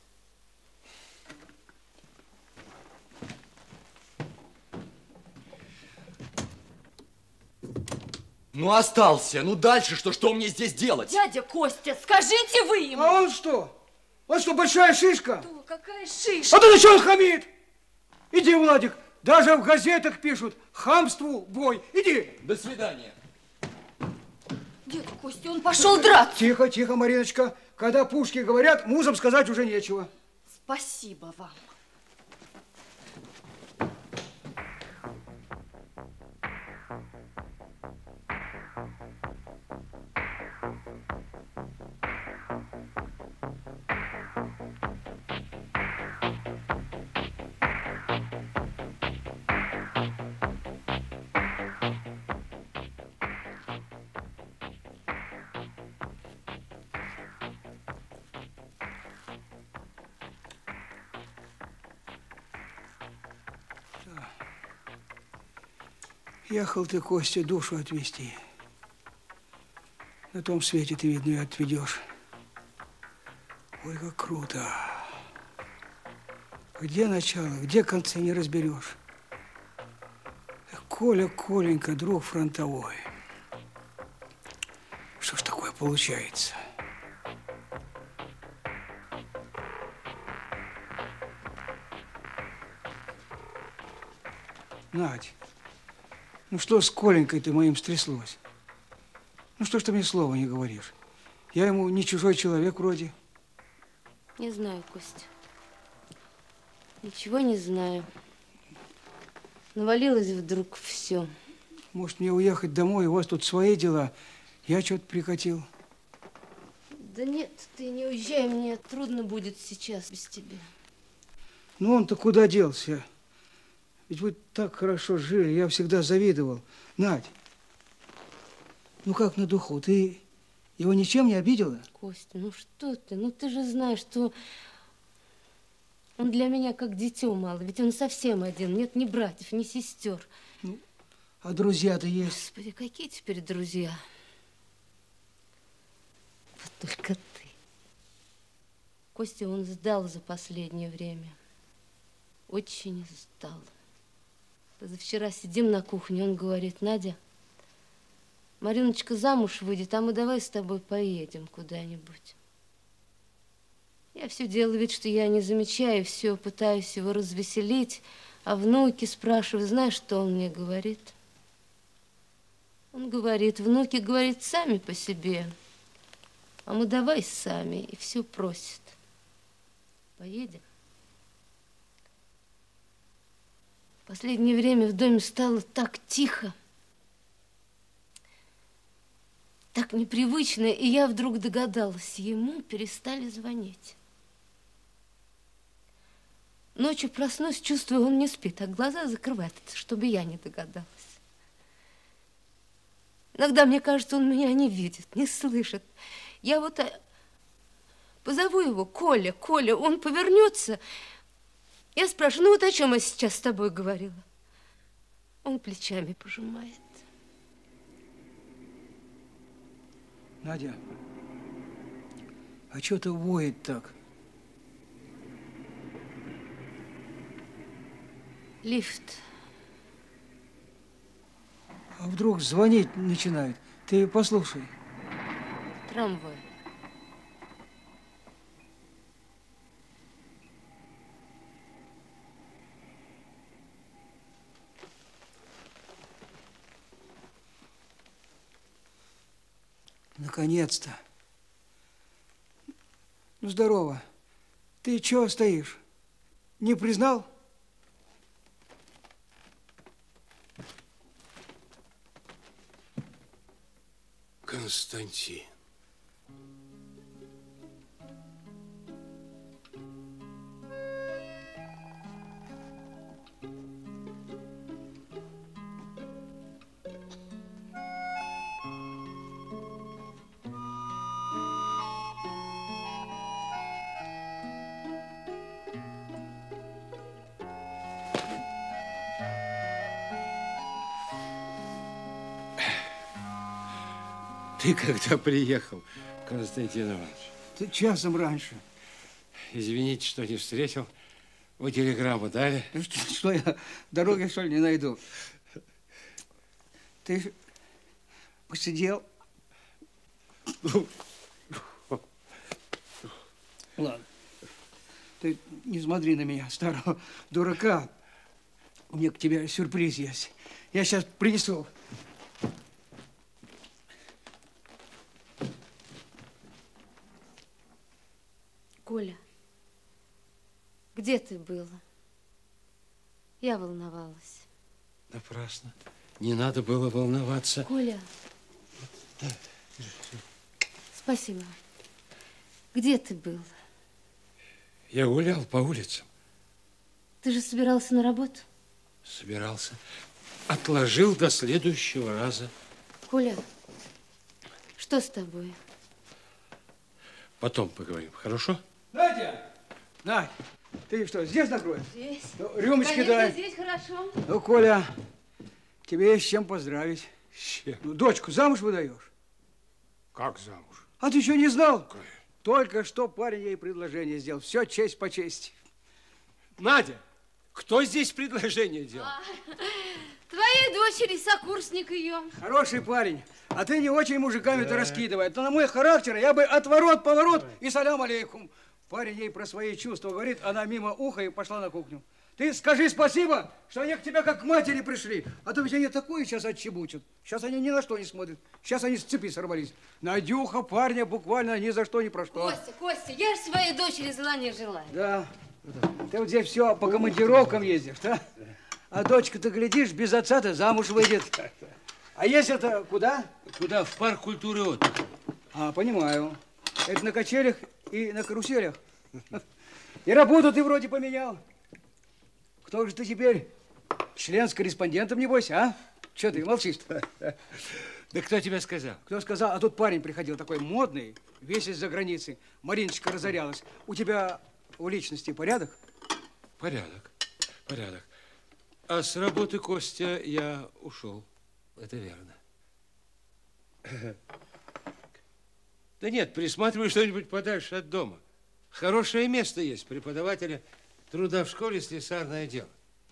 Ну остался, ну дальше что мне здесь делать? Дядя Костя, скажите вы ему. А он что? Он что, большая шишка? Что, какая шишка? А ты что он хамит? Иди, Владик, даже в газетах пишут: хамству бой. Иди. До свидания. Дядя Костя, он пошел драться. Тихо, тихо, Мариночка. Когда пушки говорят, музам сказать уже нечего. Спасибо вам. Ехал ты, Костя, душу отвезти. На том свете ты, видно, и отведешь. Ой, как круто. Где начало, где конца не разберешь. Коля, Коленька, друг фронтовой. Что ж такое получается? Надь, ну что с Коленькой ты моим стряслось? Ну что ж ты мне слова не говоришь? Я ему не чужой человек вроде. Не знаю, Костя. Ничего не знаю. Навалилось вдруг все. Может, мне уехать домой, у вас тут свои дела. Я что-то прикатил. Да нет, ты не уезжай, мне трудно будет сейчас без тебя. Ну он-то куда делся? Ведь вы так хорошо жили, я всегда завидовал. Надь, ну как на духу, ты Его ничем не обидела? Костя, ну что ты? Ну ты же знаешь, что он для меня как дитё мало. Ведь он совсем один. Нет ни братьев, ни сестер. Ну, а друзья-то есть? Господи, какие теперь друзья? Вот только ты. Костя, он сдал за последнее время. Очень сдал. Позавчера сидим на кухне, он говорит: Надя, Мариночка замуж выйдет, а мы давай с тобой поедем куда-нибудь. Я все делаю вид, что я не замечаю, все пытаюсь его развеселить, а внуки спрашивают. Знаешь, что он мне говорит? Он говорит: внуки, говорит, сами по себе, а мы давай сами, и все просит. Поедем? В последнее время в доме стало так тихо, так непривычно, и я вдруг догадалась, ему перестали звонить. Ночью проснусь, чувствую, он не спит, а глаза закрывает, чтобы я не догадалась. Иногда мне кажется, он меня не видит, не слышит. Я вот позову его: Коля, Коля, он повернется. Я спрашиваю: ну вот о чем я сейчас с тобой говорила? Он плечами пожимает. Надя, а что ты воет так? Лифт. А вдруг звонить начинает? Ты послушай. Трамвай. Наконец-то. Ну, здорово. Ты чего стоишь? Не признал? Константин. Ты когда приехал, Константин Иванович? Ты часом раньше. Извините, что не встретил. Вы телеграмму дали? Что я дороги, что ли, не найду? Ты посидел? Ладно. Ты не смотри на меня, старого дурака. У меня к тебе сюрприз есть. Я сейчас принесу. Коля, где ты был? Я волновалась. Напрасно. Не надо было волноваться. Коля. Спасибо. Где ты был? Я гулял по улицам. Ты же собирался на работу? Собирался. Отложил до следующего раза. Коля, что с тобой? Потом поговорим, хорошо? Надя! Надь, ты что, здесь накроешь? Здесь. Ну, рюмочки Конечно, дай. здесь хорошо. Ну, Коля, тебе есть с чем поздравить. С чем? Ну, дочку замуж выдаешь? Как замуж? А ты еще не знал? Конечно. Только что парень ей предложение сделал. Все честь по чести. Надя, кто здесь предложение делал? Твоей дочери, сокурсник ее. Хороший парень. А ты не очень мужиками-то раскидывай. То на мой характер я бы отворот-поворот и салям алейкум. Парень ей про свои чувства говорит, она мимо уха и пошла на кухню. Ты скажи спасибо, что они к тебе как к матери пришли. А то ведь они такое сейчас отчебучат. Сейчас они ни на что не смотрят. Сейчас они с цепи сорвались. Надюха парня буквально ни за что, ни про что. Костя, я же своей дочери зла не желаю. Да. Ты вот здесь все по командировкам ездишь, да? А дочка-то, глядишь, без отца-то замуж выйдет. А если-то куда? Куда? В парк культуры и отдыха. А, понимаю. Это на качелях и на каруселях. И работу ты вроде поменял. Кто же ты теперь? Член с корреспондентом, небось, а? Че ты молчишь-то? Да кто тебе сказал? Кто сказал? А тут парень приходил такой модный, весь из-за границы. Мариночка разорялась. У тебя в личности порядок? Порядок, порядок. А с работы, Костя, я ушел. Это верно. Да нет, присматриваю что-нибудь подальше от дома. Хорошее место есть преподавателя труда в школе слесарное дело.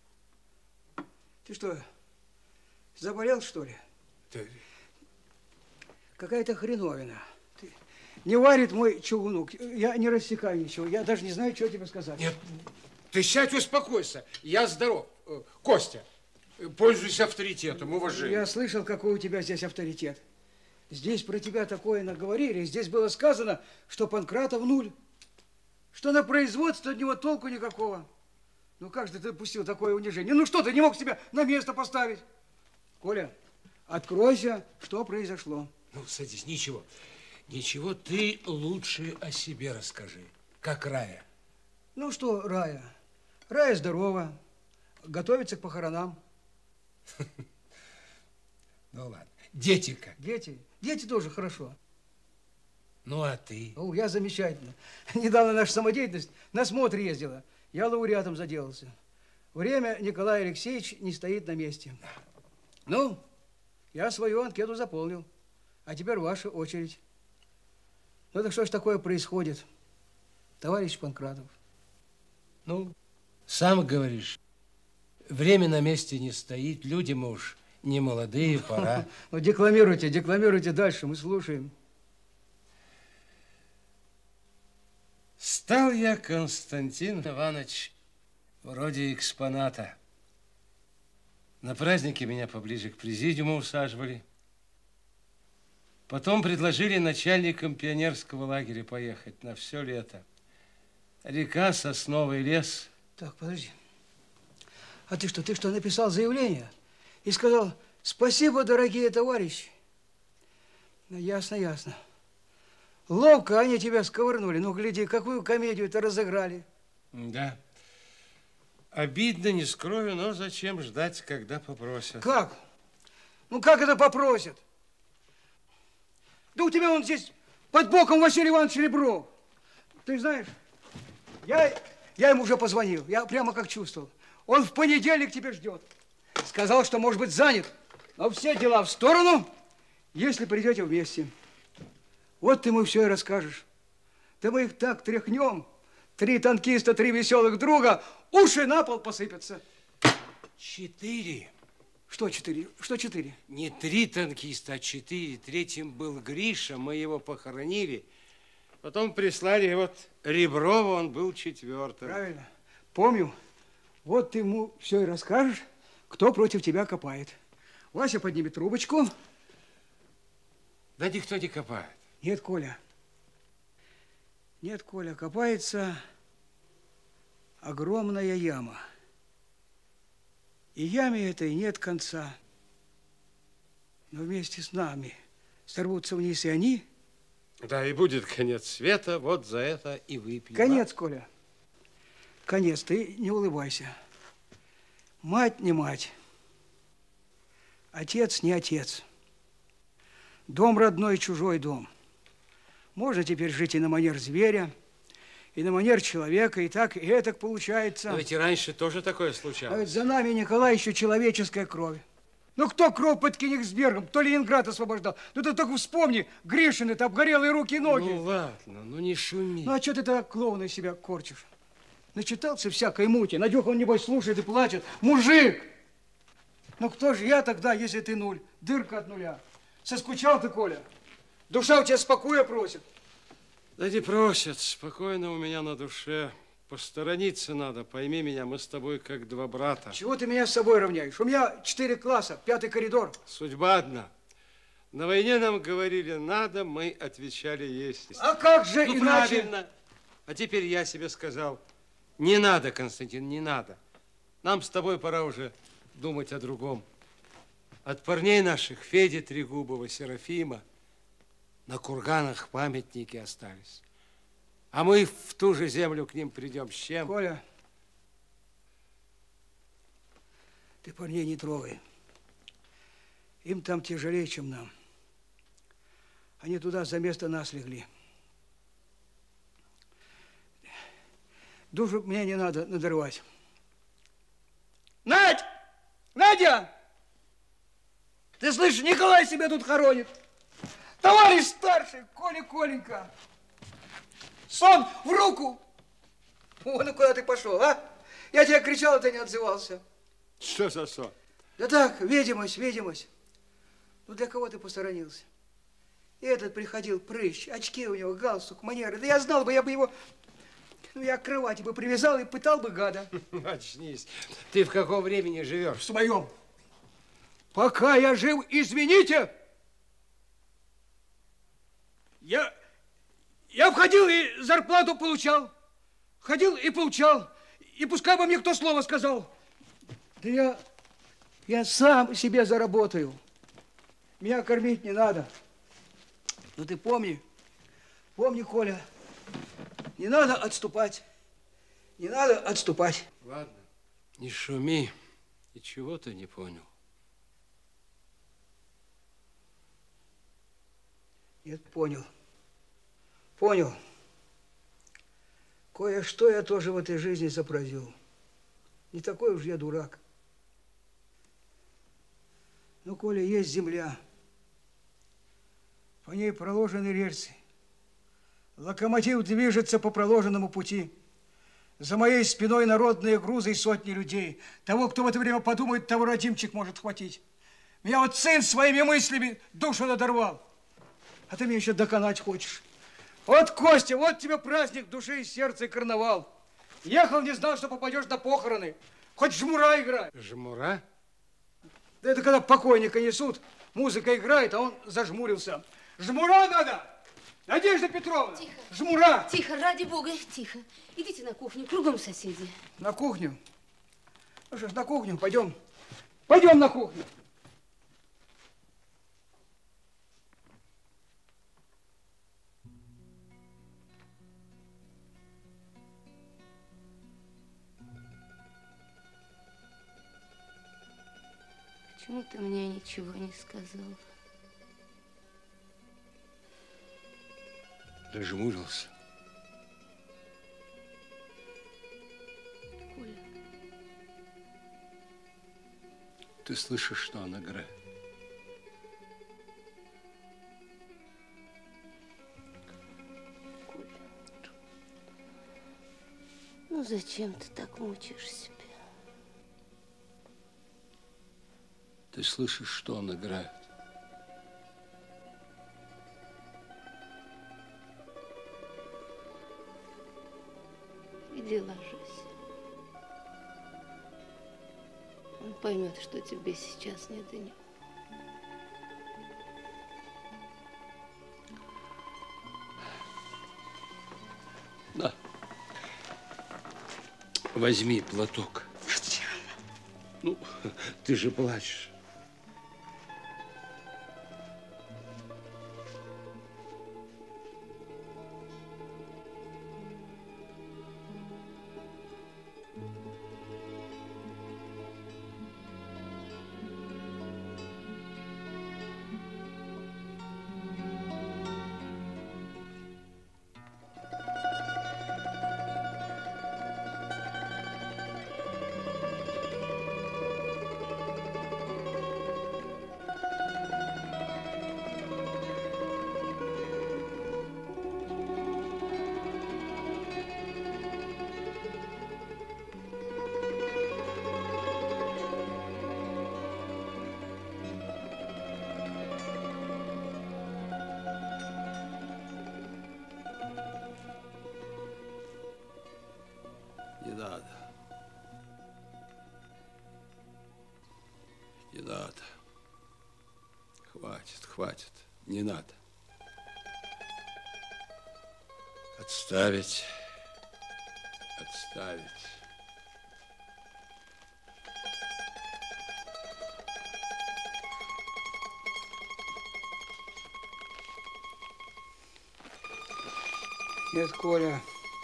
Ты что, заболел, что ли? Ты... Какая-то хреновина. Не варит мой чугунок. Я не рассекаю ничего. Я даже не знаю, что тебе сказать. Нет, ты сядь, успокойся. Я здоров. Костя, пользуйся авторитетом, уважением. Я слышал, какой у тебя здесь авторитет. Здесь про тебя такое наговорили. Здесь было сказано, что Панкратов нуль. Что на производство от него толку никакого. Ну как же ты допустил такое унижение? Ну что, ты не мог себя на место поставить? Коля, откройся, что произошло. Ну, садись, ничего. Ничего, ты лучше о себе расскажи. Как Рая? Ну что, Рая? Рая здорова. Готовится к похоронам. Ну ладно. Дети-ка? Дети? Дети тоже хорошо. Ну, а ты? Ну, я замечательно. Недавно наша самодеятельность на смотр ездила. Я лауреатом заделался. Время Николай Алексеевич не стоит на месте. Ну, я свою анкету заполнил. А теперь ваша очередь. Ну, так что ж такое происходит, товарищ Панкратов? Ну, сам говоришь, время на месте не стоит, люди мы уж не молодые, пора. Ну, декламируйте дальше, мы слушаем. Стал я, Константин Иванович, вроде экспоната. На празднике меня поближе к президиуму усаживали. Потом предложили начальником пионерского лагеря поехать на все лето. Река, сосновый лес. Так, подожди. А ты что, написал заявление и сказал: спасибо, дорогие товарищи? Ну, ясно, ясно. Ловко они тебя сковырнули. Ну, гляди, какую комедию-то разыграли. Да. Обидно, не скрою, но зачем ждать, когда попросят? Как? Ну, как это попросят? Да у тебя он здесь под боком Василий Иванович Ребров. Ты знаешь, я ему уже позвонил. Я прямо как чувствовал. Он в понедельник тебя ждет. Сказал, что может быть занят. Но все дела в сторону, если придете вместе. Вот ты ему все и расскажешь. Да мы их так тряхнем. 3 танкиста, 3 веселых друга, уши на пол посыпятся. 4. Что 4? Что 4? Не 3 танкиста, а 4. Третьим был Гриша, мы его похоронили. Потом прислали вот Реброва, он был 4-м. Правильно. Помню. Вот ты ему все и расскажешь, кто против тебя копает. Вася поднимет трубочку. Да никто не копает. Нет, Коля. Нет, Коля, копается огромная яма. И яме этой нет конца. Но вместе с нами сорвутся вниз и они. Да, и будет конец света, вот за это и выпьем. Конец, Коля. Конец, ты не улыбайся. Мать не мать. Отец не отец. Дом родной, чужой дом. Можно теперь жить и на манер зверя, и на манер человека, и так, и этак получается. Но ведь и раньше тоже такое случалось. А ведь за нами, Николай, еще человеческая кровь. Ну, кто кровь под Кенигсбергом, кто Ленинград освобождал? Ну, ты только вспомни, Гришины-то обгорелые руки и ноги. Ну, ладно, ну не шуми. Ну, а что ты так клоуна из себя корчишь? Начитался всякой мути. Надюх, он, небось, слушает и плачет. Мужик! Ну, кто же я тогда, если ты нуль? Дырка от нуля. Соскучал ты, Коля? Душа у тебя спокойно просит. Да не просят, спокойно у меня на душе. Посторониться надо, пойми меня, мы с тобой как 2 брата. Чего ты меня с собой равняешь? У меня 4 класса, 5-й коридор. Судьба одна. На войне нам говорили надо, мы отвечали есть. А как же ну, иначе? Правильно. А теперь я себе сказал, не надо, Константин, не надо. Нам с тобой пора уже думать о другом. От парней наших, Феди Трегубова, Серафима, на курганах памятники остались. А мы в ту же землю к ним придем. С чем? Коля, ты парней не трогай. Им там тяжелее, чем нам. Они туда за место нас легли. Душу мне не надо надрывать. Надь! Надя! Ты слышишь, Николай себя тут хоронит. Товарищ старший, Коленька. Сон в руку. О, ну куда ты пошел, а? Я тебя кричал, а ты не отзывался. Что за сон? Да так, видимость. Ну для кого ты посторонился? И этот приходил, прыщ, очки у него, галстук, манеры. Да я знал бы, я бы его... Ну, я к кровати бы привязал и пытал бы гада. Очнись. Ты в каком времени живешь? В своем. Пока я жив, извините. Я входил и зарплату получал. Ходил и получал. И пускай бы мне кто слово сказал. Да я сам себе заработаю. Меня кормить не надо. Но ты помни, Коля, не надо отступать. Не надо отступать. Ладно, не шуми. Ничего ты не понял. Нет, понял. Кое-что я тоже в этой жизни сообразил. Не такой уж я дурак. Ну, Коля, есть земля. По ней проложены рельсы. Локомотив движется по проложенному пути. За моей спиной народные грузы и сотни людей. Того, кто в это время подумает, того родимчик может хватить. Меня вот сын своими мыслями душу надорвал. А ты меня еще доконать хочешь. Вот, Костя, вот тебе праздник души и сердца и карнавал. Ехал, не знал, что попадешь на похороны. Хоть жмура играй. Жмура? Да это когда покойника несут, музыка играет, а он зажмурился. Жмура надо! Надежда Петровна! Тихо. Жмура! Тихо, ради бога, тихо. Идите на кухню, кругом соседи. На кухню? Ну что ж, на кухню, пойдем. Пойдем на кухню. Почему ты мне ничего не сказал? Зажмурился. Коля. Ты слышишь, что она играет? Коля. Ну зачем ты так мучаешь себя? Ты слышишь, что он играет? Иди ложись. Он поймет, что тебе сейчас не до него. На. Возьми платок. Ну, ты же плачешь. Не надо. Не надо. Хватит. Не надо. Отставить. Нет, Коля,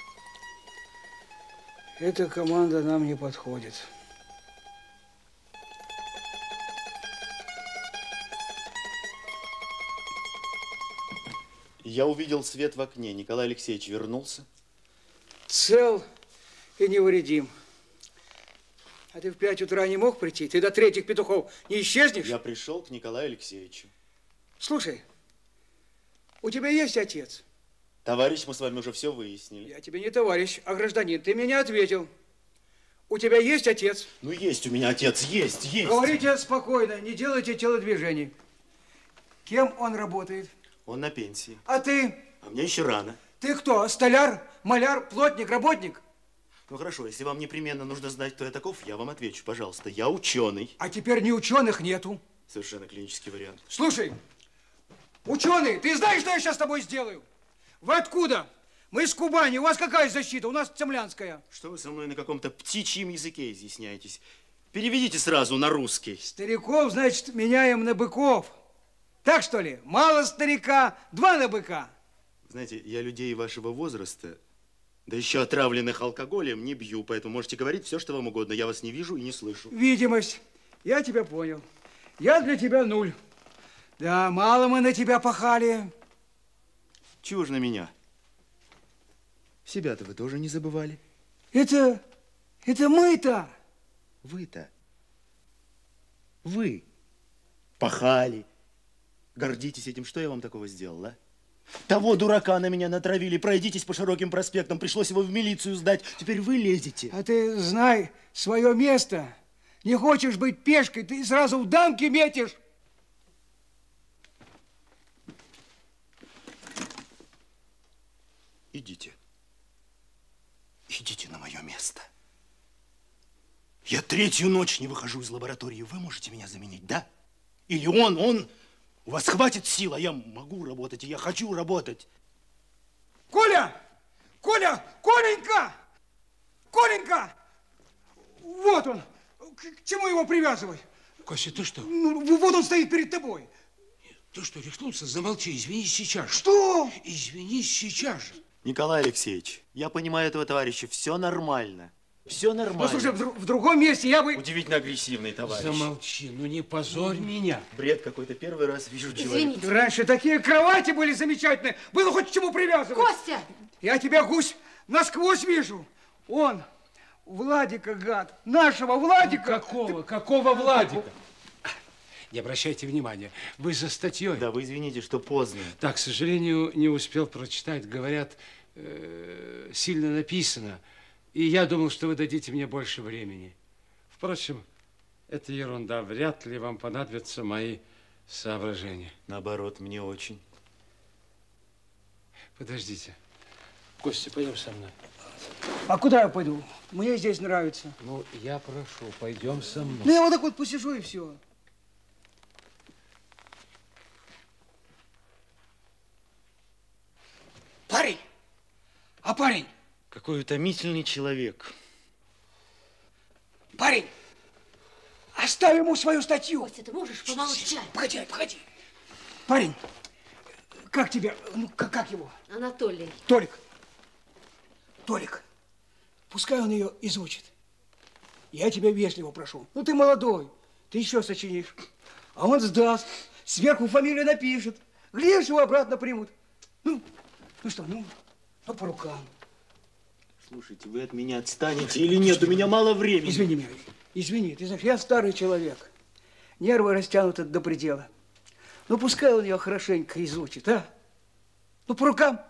эта команда нам не подходит. Я увидел свет в окне. Николай Алексеевич вернулся. Цел и невредим. А ты в 5 утра не мог прийти? Ты до 3 петухов не исчезнешь? Я пришел к Николаю Алексеевичу. Слушай, у тебя есть отец? Товарищ, мы с вами уже все выяснили. Я тебе не товарищ, а гражданин. Ты мне не ответил. У тебя есть отец? Ну, есть у меня отец, есть. Говорите спокойно, не делайте телодвижений. Кем он работает? Он на пенсии. А ты? А мне еще рано. Ты кто? Столяр, маляр, плотник, работник? Ну, хорошо, если вам непременно нужно знать, кто я таков, я вам отвечу, пожалуйста. Я ученый. А теперь ни ученых нету. Совершенно клинический вариант. Слушай, ученый, ты знаешь, что я сейчас с тобой сделаю? Вы откуда? Мы из Кубани. У вас какая защита? У нас цемлянская. Что вы со мной на каком-то птичьем языке изъясняетесь? Переведите сразу на русский. Стариков, значит, меняем на быков. Так что ли? Мало старика, 2 на быка. Знаете, я людей вашего возраста, да еще отравленных алкоголем, не бью, поэтому можете говорить все, что вам угодно. Я вас не вижу и не слышу. Видимость. Я тебя понял. Я для тебя 0. Да, мало мы на тебя пахали. Чего ж на меня? Себя-то вы тоже не забывали. Это мы-то. Вы-то. Вы пахали. Гордитесь этим. Что я вам такого сделал, а? Того дурака на меня натравили. Пройдитесь по широким проспектам. Пришлось его в милицию сдать. Теперь вы лезете. А ты знай свое место. Не хочешь быть пешкой, ты сразу в дамки метишь. Идите. Идите на мое место. Я 3-ю ночь не выхожу из лаборатории. Вы можете меня заменить, да? Или он... У вас хватит сил, а я могу работать, и я хочу работать. Коля! Коля! Коленька! Коленька! Вот он. К чему его привязывай? Костя, ты что? Ну, вот он стоит перед тобой. Ты что, рехнулся? Замолчи, извинись сейчас же. Что? Извинись сейчас же. Николай Алексеевич, я понимаю этого товарища, все нормально. Все нормально. Ну, слушай, в другом месте я бы... Удивительно агрессивный товарищ. Замолчи, ну не позорь меня. Бред какой-то, первый раз вижу человека. Извините. Раньше такие кровати были замечательные. Было хоть к чему привязывать. Костя! Я тебя, гусь, насквозь вижу. Он, Владика, гад, нашего Владика. Какого Владика? Не обращайте внимания, вы за статьей. Да, вы извините, что поздно. Так, к сожалению, не успел прочитать. Говорят, сильно написано. И я думал, что вы дадите мне больше времени. Впрочем, это ерунда. Вряд ли вам понадобятся мои соображения. Наоборот, мне очень. Подождите. Костя, пойдем со мной. А куда я пойду? Мне здесь нравится. Ну, я прошу, пойдем со мной. Ну, я вот так вот посижу и все. Парень! А парень? Какой утомительный человек. Парень! Оставь ему свою статью. Костя, ты можешь помолчать? Погоди. Парень, как тебя, ну, как его? Анатолий. Толик, пускай он ее изучит. Я тебя вежливо прошу. Ну, ты молодой, ты еще сочинишь. А он сдаст, сверху фамилию напишет. Глядишь, его обратно примут. Ну что, по рукам. Слушайте, вы от меня отстанете или нет? У меня мало времени. Извини меня, извини. Ты знаешь, я старый человек. Нервы растянуты до предела. Ну, пускай он ее хорошенько изучит, а? Ну, по рукам.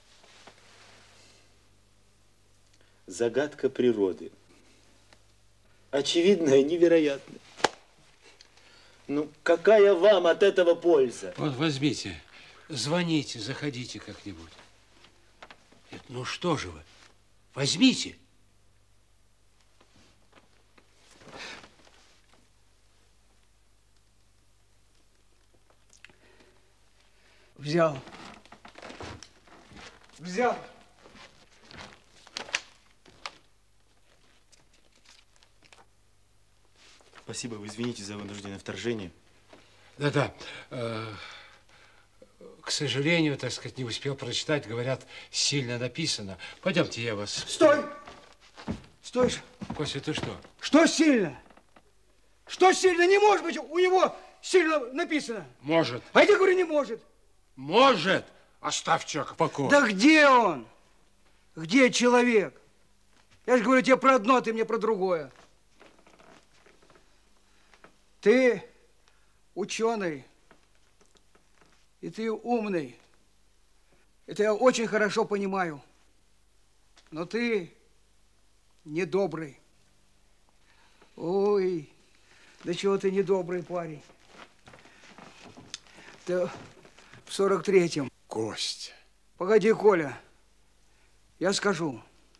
Загадка природы. Очевидная, невероятная. Ну, какая вам от этого польза? Вот возьмите, звоните, заходите как-нибудь. Ну что же вы? Возьмите. Взял. Спасибо, вы извините за вынужденное вторжение. Да-да. К сожалению, так сказать, не успел прочитать. Говорят, сильно написано. Пойдемте, я вас... Стой! Стой же. Костя, ты что? Что сильно? Что сильно? Не может быть у него сильно написано. Может. А я тебе говорю, не может. Может. Оставь человека в покое. Да где он? Где человек? Я же говорю тебе про одно, ты мне про другое. Ты ученый, и ты умный. Это я очень хорошо понимаю. Но ты недобрый. Ой, да чего ты недобрый парень. Ты в 43-м. Костя. Погоди, Коля, я скажу.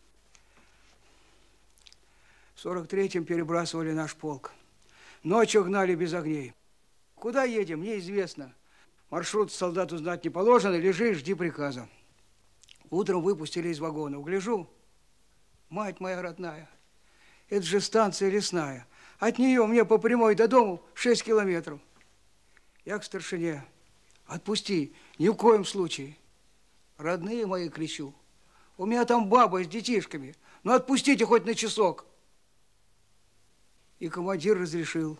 В 43-м перебрасывали наш полк. Ночью гнали без огней. Куда едем, неизвестно. Маршрут солдату знать не положено. Лежи, жди приказа. Утром выпустили из вагона. Гляжу, мать моя родная, это же станция лесная. От нее мне по прямой до дому 6 километров. Я к старшине. Отпусти, ни в коем случае. Родные мои, кричу. У меня там баба с детишками. Ну, отпустите хоть на часок. И командир разрешил.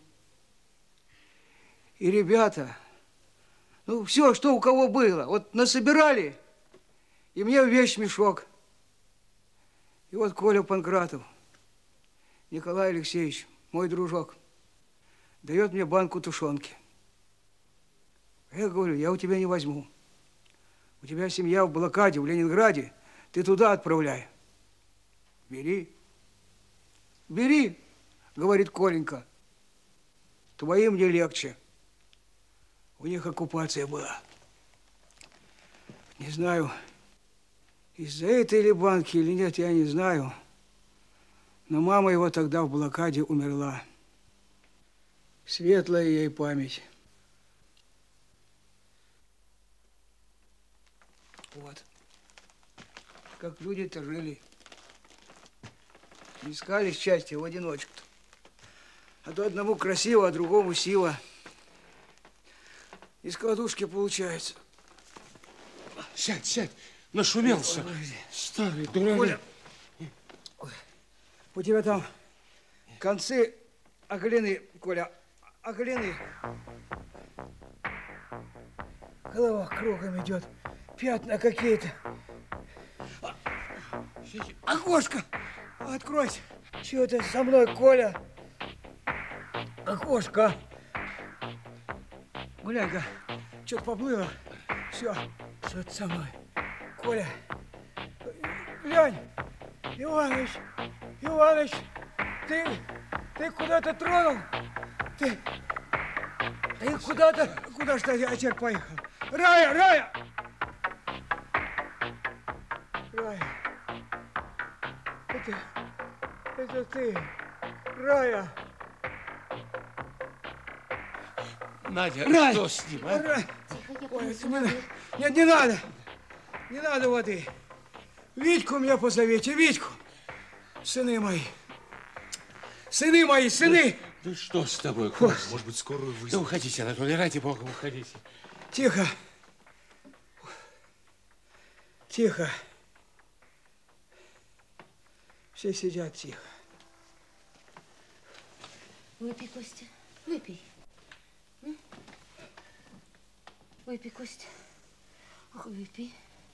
И ребята, ну, все, что у кого было, вот насобирали, и мне в вещмешок. И вот Коля Панкратов, Николай Алексеевич, мой дружок, дает мне банку тушенки. Я говорю, я у тебя не возьму. У тебя семья в блокаде, в Ленинграде, ты туда отправляй. Бери. Бери, говорит Коленька. Твоим мне легче. У них оккупация была. Не знаю, из-за этой ли банки или нет, я не знаю. Но мама его тогда в блокаде умерла. Светлая ей память. Вот. Как люди-то жили. Искали счастье в одиночку-то. А то одному красиво, а другому сила. Из кладушки получается. Сядь, сядь. Нашумелся. Старый дурак. Коля, у тебя там концы оголены, Коля, оголены. Голова кругом идет. Пятна какие-то. Окошко! Откройте! Чего ты со мной, Коля? Окошко! Глянь-ка, что-то поплыло. Все, что-то со мной. Коля, глянь! Иваныч, Иваныч, ты куда-то тронул? Ты куда-то... Куда ж ты теперь поехал? Рая, Рая! Рая, это ты, Рая. Надя, Рая, что с ним, а? Рая. Ой, нет, не надо. Не надо воды. Витьку мне позовите, Витьку. Сыны мои. Сыны мои, сыны. Да что с тобой, Костя? Может быть, скорую вызовут? Да уходите, Анатолий, ради бога, уходите. Тихо. Тихо. Все сидят тихо. Выпей, Костя, выпей. Выпей, Костя. Выпей.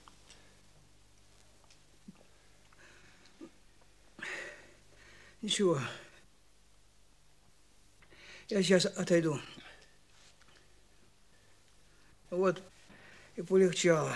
Ничего. Я сейчас отойду. Вот и полегчало.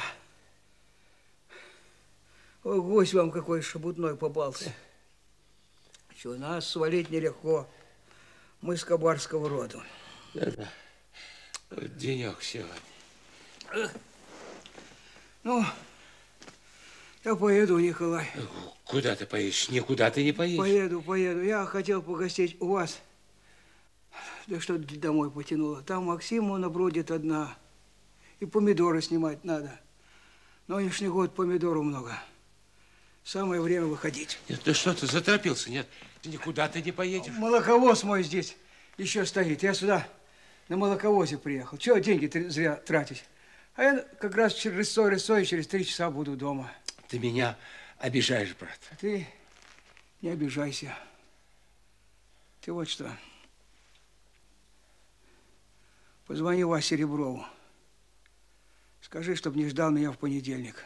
Ой, гость вам какой шебутной попался. Что, нас свалить нелегко. Мы с кабарского рода. Да-да. Денек сегодня. Ну, я поеду, Николай. Куда ты поедешь? Никуда ты не поедешь. Поеду. Я хотел погостить у вас. Да что домой потянуло. Там Максимовна бродит одна. И помидоры снимать надо. Нынешний год помидору много. Самое время выходить. Нет, ты что, ты заторопился? Нет, никуда ты не поедешь. Молоковоз мой здесь еще стоит. Я сюда на молоковозе приехал. Чего деньги зря тратить? А я как раз через через 3 часа буду дома. Ты меня обижаешь, брат. А ты не обижайся. Ты вот что. Позвони Васе Реброву. Скажи, чтоб не ждал меня в понедельник.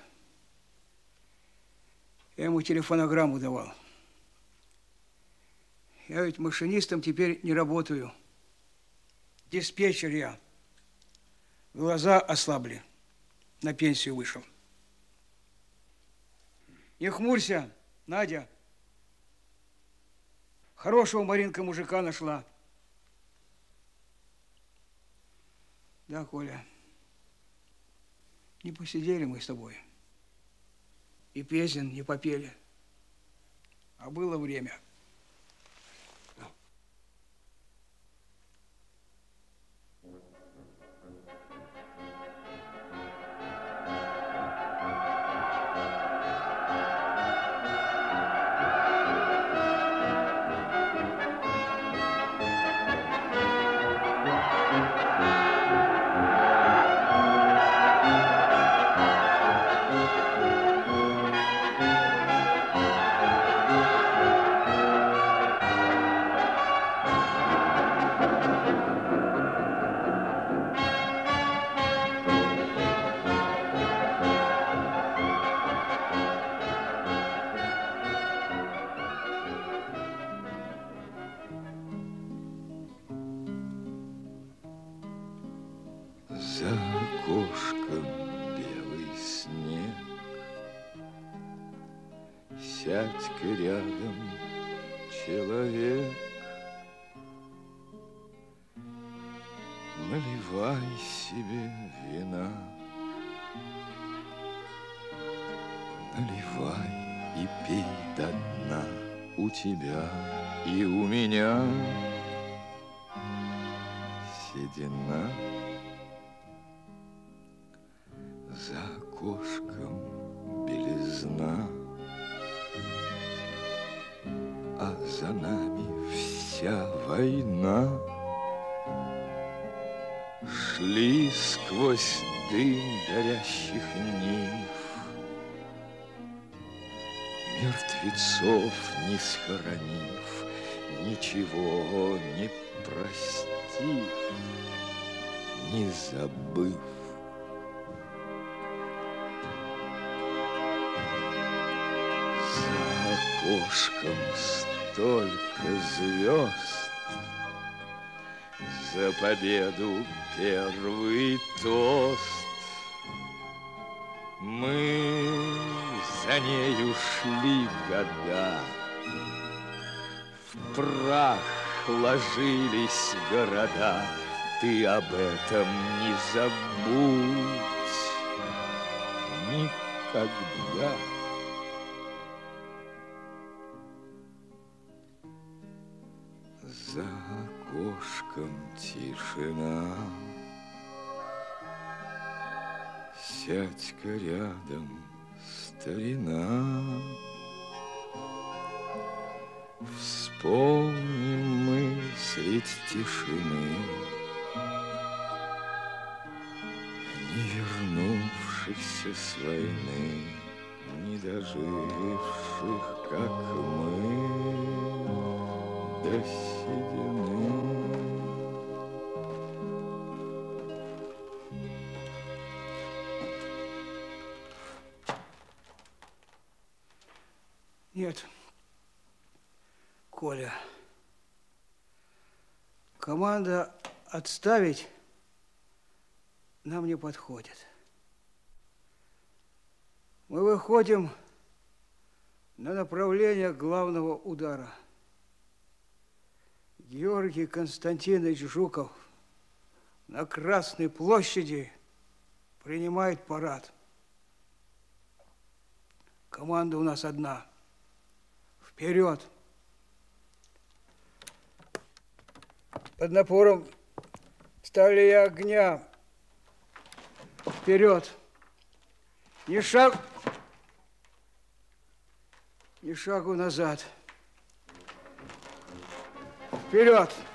Я ему телефонограмму давал. Я ведь машинистом теперь не работаю. Диспетчер я. Глаза ослабли. На пенсию вышел. Не хмурься, Надя. Хорошего Маринка мужика нашла. Да, Коля. Не посидели мы с тобой. И песен не попели. А было время. За окошком белый снег, сядь-ка рядом, человек, наливай себе вина, наливай и пей до дна. У тебя и у меня седина. За окошком белизна, а за нами вся война. Шли сквозь дым горящих нив, мертвецов не схоронив, ничего не простив, не забыв. За окошком столько звезд, за победу первый тост. Мы за нею шли года, в прах ложились города. Ты об этом не забудь никогда. За окошком тишина, сядь-ка рядом, старина. Вспомним мы средь тишины не вернувшихся с войны, не доживших, как мы, до седины. Нет, Коля, команда отставить нам не подходит. Мы выходим на направление главного удара. Георгий Константинович Жуков на Красной площади принимает парад. Команда у нас одна. Вперед! Под напором стали огня. Вперед! Ни шагу назад. Вперед!